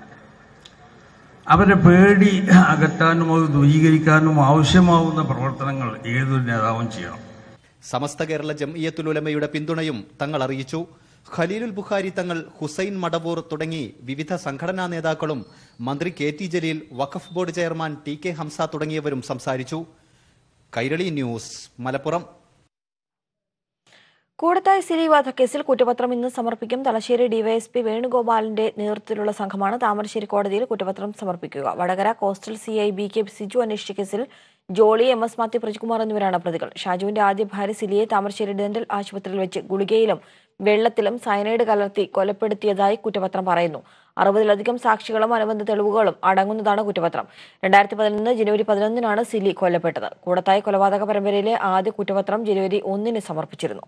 അവരെ പേടി അകറ്റാനും അത് ദൂരീകരിക്കാനും ആവശ്യമാവുന്ന പ്രവർത്തനങ്ങൾ ഏതൊരു നേതാവും ചെയ്യണം. സമസ്ത കേരള ജംഇയ്യത്തുൽ ഉലമയുടെ പിന്തുണയും തങ്ങൾ അറിയിച്ചു. ഖലീലുൽ ബുഖാരി തങ്ങൾ, ഹുസൈൻ മടവൂർ തുടങ്ങി വിവിധ സംഘടനാ നേതാക്കളും മന്ത്രി കെ ടി ജലീൽ, വഖഫ് board chairman T K Hamza തുടങ്ങിയവരും സംസാരിച്ചു. കൈരളി ന്യൂസ്, മലപ്പുറം. കൂടത്തായി സിലി വധക്കേസിൽ കുറ്റപത്രം ഇന്ന് സമർപ്പിക്കും. തലശ്ശേരി ഡിവൈഎസ്പി വേണുഗോപാലിന്റെ നേതൃത്വത്തിലുള്ള സംഘമാണ് താമരശ്ശേരി കോടതിയിൽ കുറ്റപത്രം സമർപ്പിക്കുക. Vadakara coastal C I B K Siju അന്വേഷിച്ച കേസിൽ ജോളി, എം എസ് മാത്യു, പ്രജികുമാർ എന്നിവരാണ് പ്രതികൾ. ഷാജുവിന്റെ ആദ്യ ഭാര്യ സിലിയെ താമരശ്ശേരി ഡെന്റൽ ആശുപത്രിയിൽ വെച്ച് ഗുളികയിലും വെള്ളത്തിലും സയനൈഡ് കലർത്തി കൊലപ്പെടുത്തിയതായി കുറ്റപത്രം പറയുന്നു. അറുപതിലധികം സാക്ഷികളും അനുബന്ധ തെളിവുകളും അടങ്ങുന്നതാണ് കുറ്റപത്രം. രണ്ടായിരത്തി പതിനൊന്ന് ജനുവരി പതിനൊന്നിനാണ് സിലി കൊല്ലപ്പെട്ടത്. കൂടത്തായി കൊലപാതക പരമ്പരയിലെ ആദ്യ കുറ്റപത്രം ജനുവരി ഒന്നിന് സമർപ്പിച്ചിരുന്നു.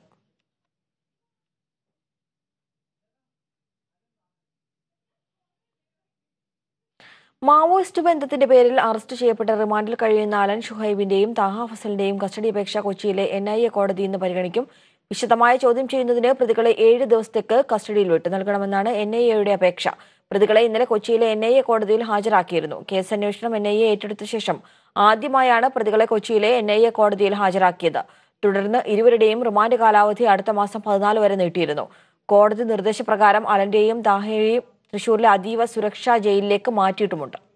മാവോയിസ്റ്റ് ബന്ധത്തിന്റെ പേരിൽ അറസ്റ്റ് ചെയ്യപ്പെട്ട റിമാൻഡിൽ കഴിയുന്ന അലൻ ഷുഹൈബിന്റെയും താഹ ഫസലിന്റെയും കസ്റ്റഡി അപേക്ഷ കൊച്ചിയിലെ എൻ ഐ എ കോടതി ഇന്ന് പരിഗണിക്കും. വിശദമായ ചോദ്യം ചെയ്യുന്നതിന് പ്രതികളെ ഏഴ് ദിവസത്തേക്ക് കസ്റ്റഡിയിൽ വിട്ടു നൽകണമെന്നാണ് എൻ ഐ എയുടെ അപേക്ഷ. പ്രതികളെ ഇന്നലെ കൊച്ചിയിലെ എൻ ഐ എ കോടതിയിൽ ഹാജരാക്കിയിരുന്നു. കേസ് അന്വേഷണം എൻ ഐ എ ഏറ്റെടുത്ത ശേഷം ആദ്യമായാണ് പ്രതികളെ കൊച്ചിയിലെ എൻ ഐ എ കോടതിയിൽ ഹാജരാക്കിയത്. തുടർന്ന് ഇരുവരുടെയും റിമാൻഡ് കാലാവധി അടുത്ത മാസം പതിനാല് വരെ നീട്ടിയിരുന്നു. കോടതി നിർദ്ദേശപ്രകാരം അലന്റെയും താഹയെയും തൃശൂരിലെ അതീവ സുരക്ഷാ ജയിലിലേക്ക് മാറ്റിയിട്ടുമുണ്ട്.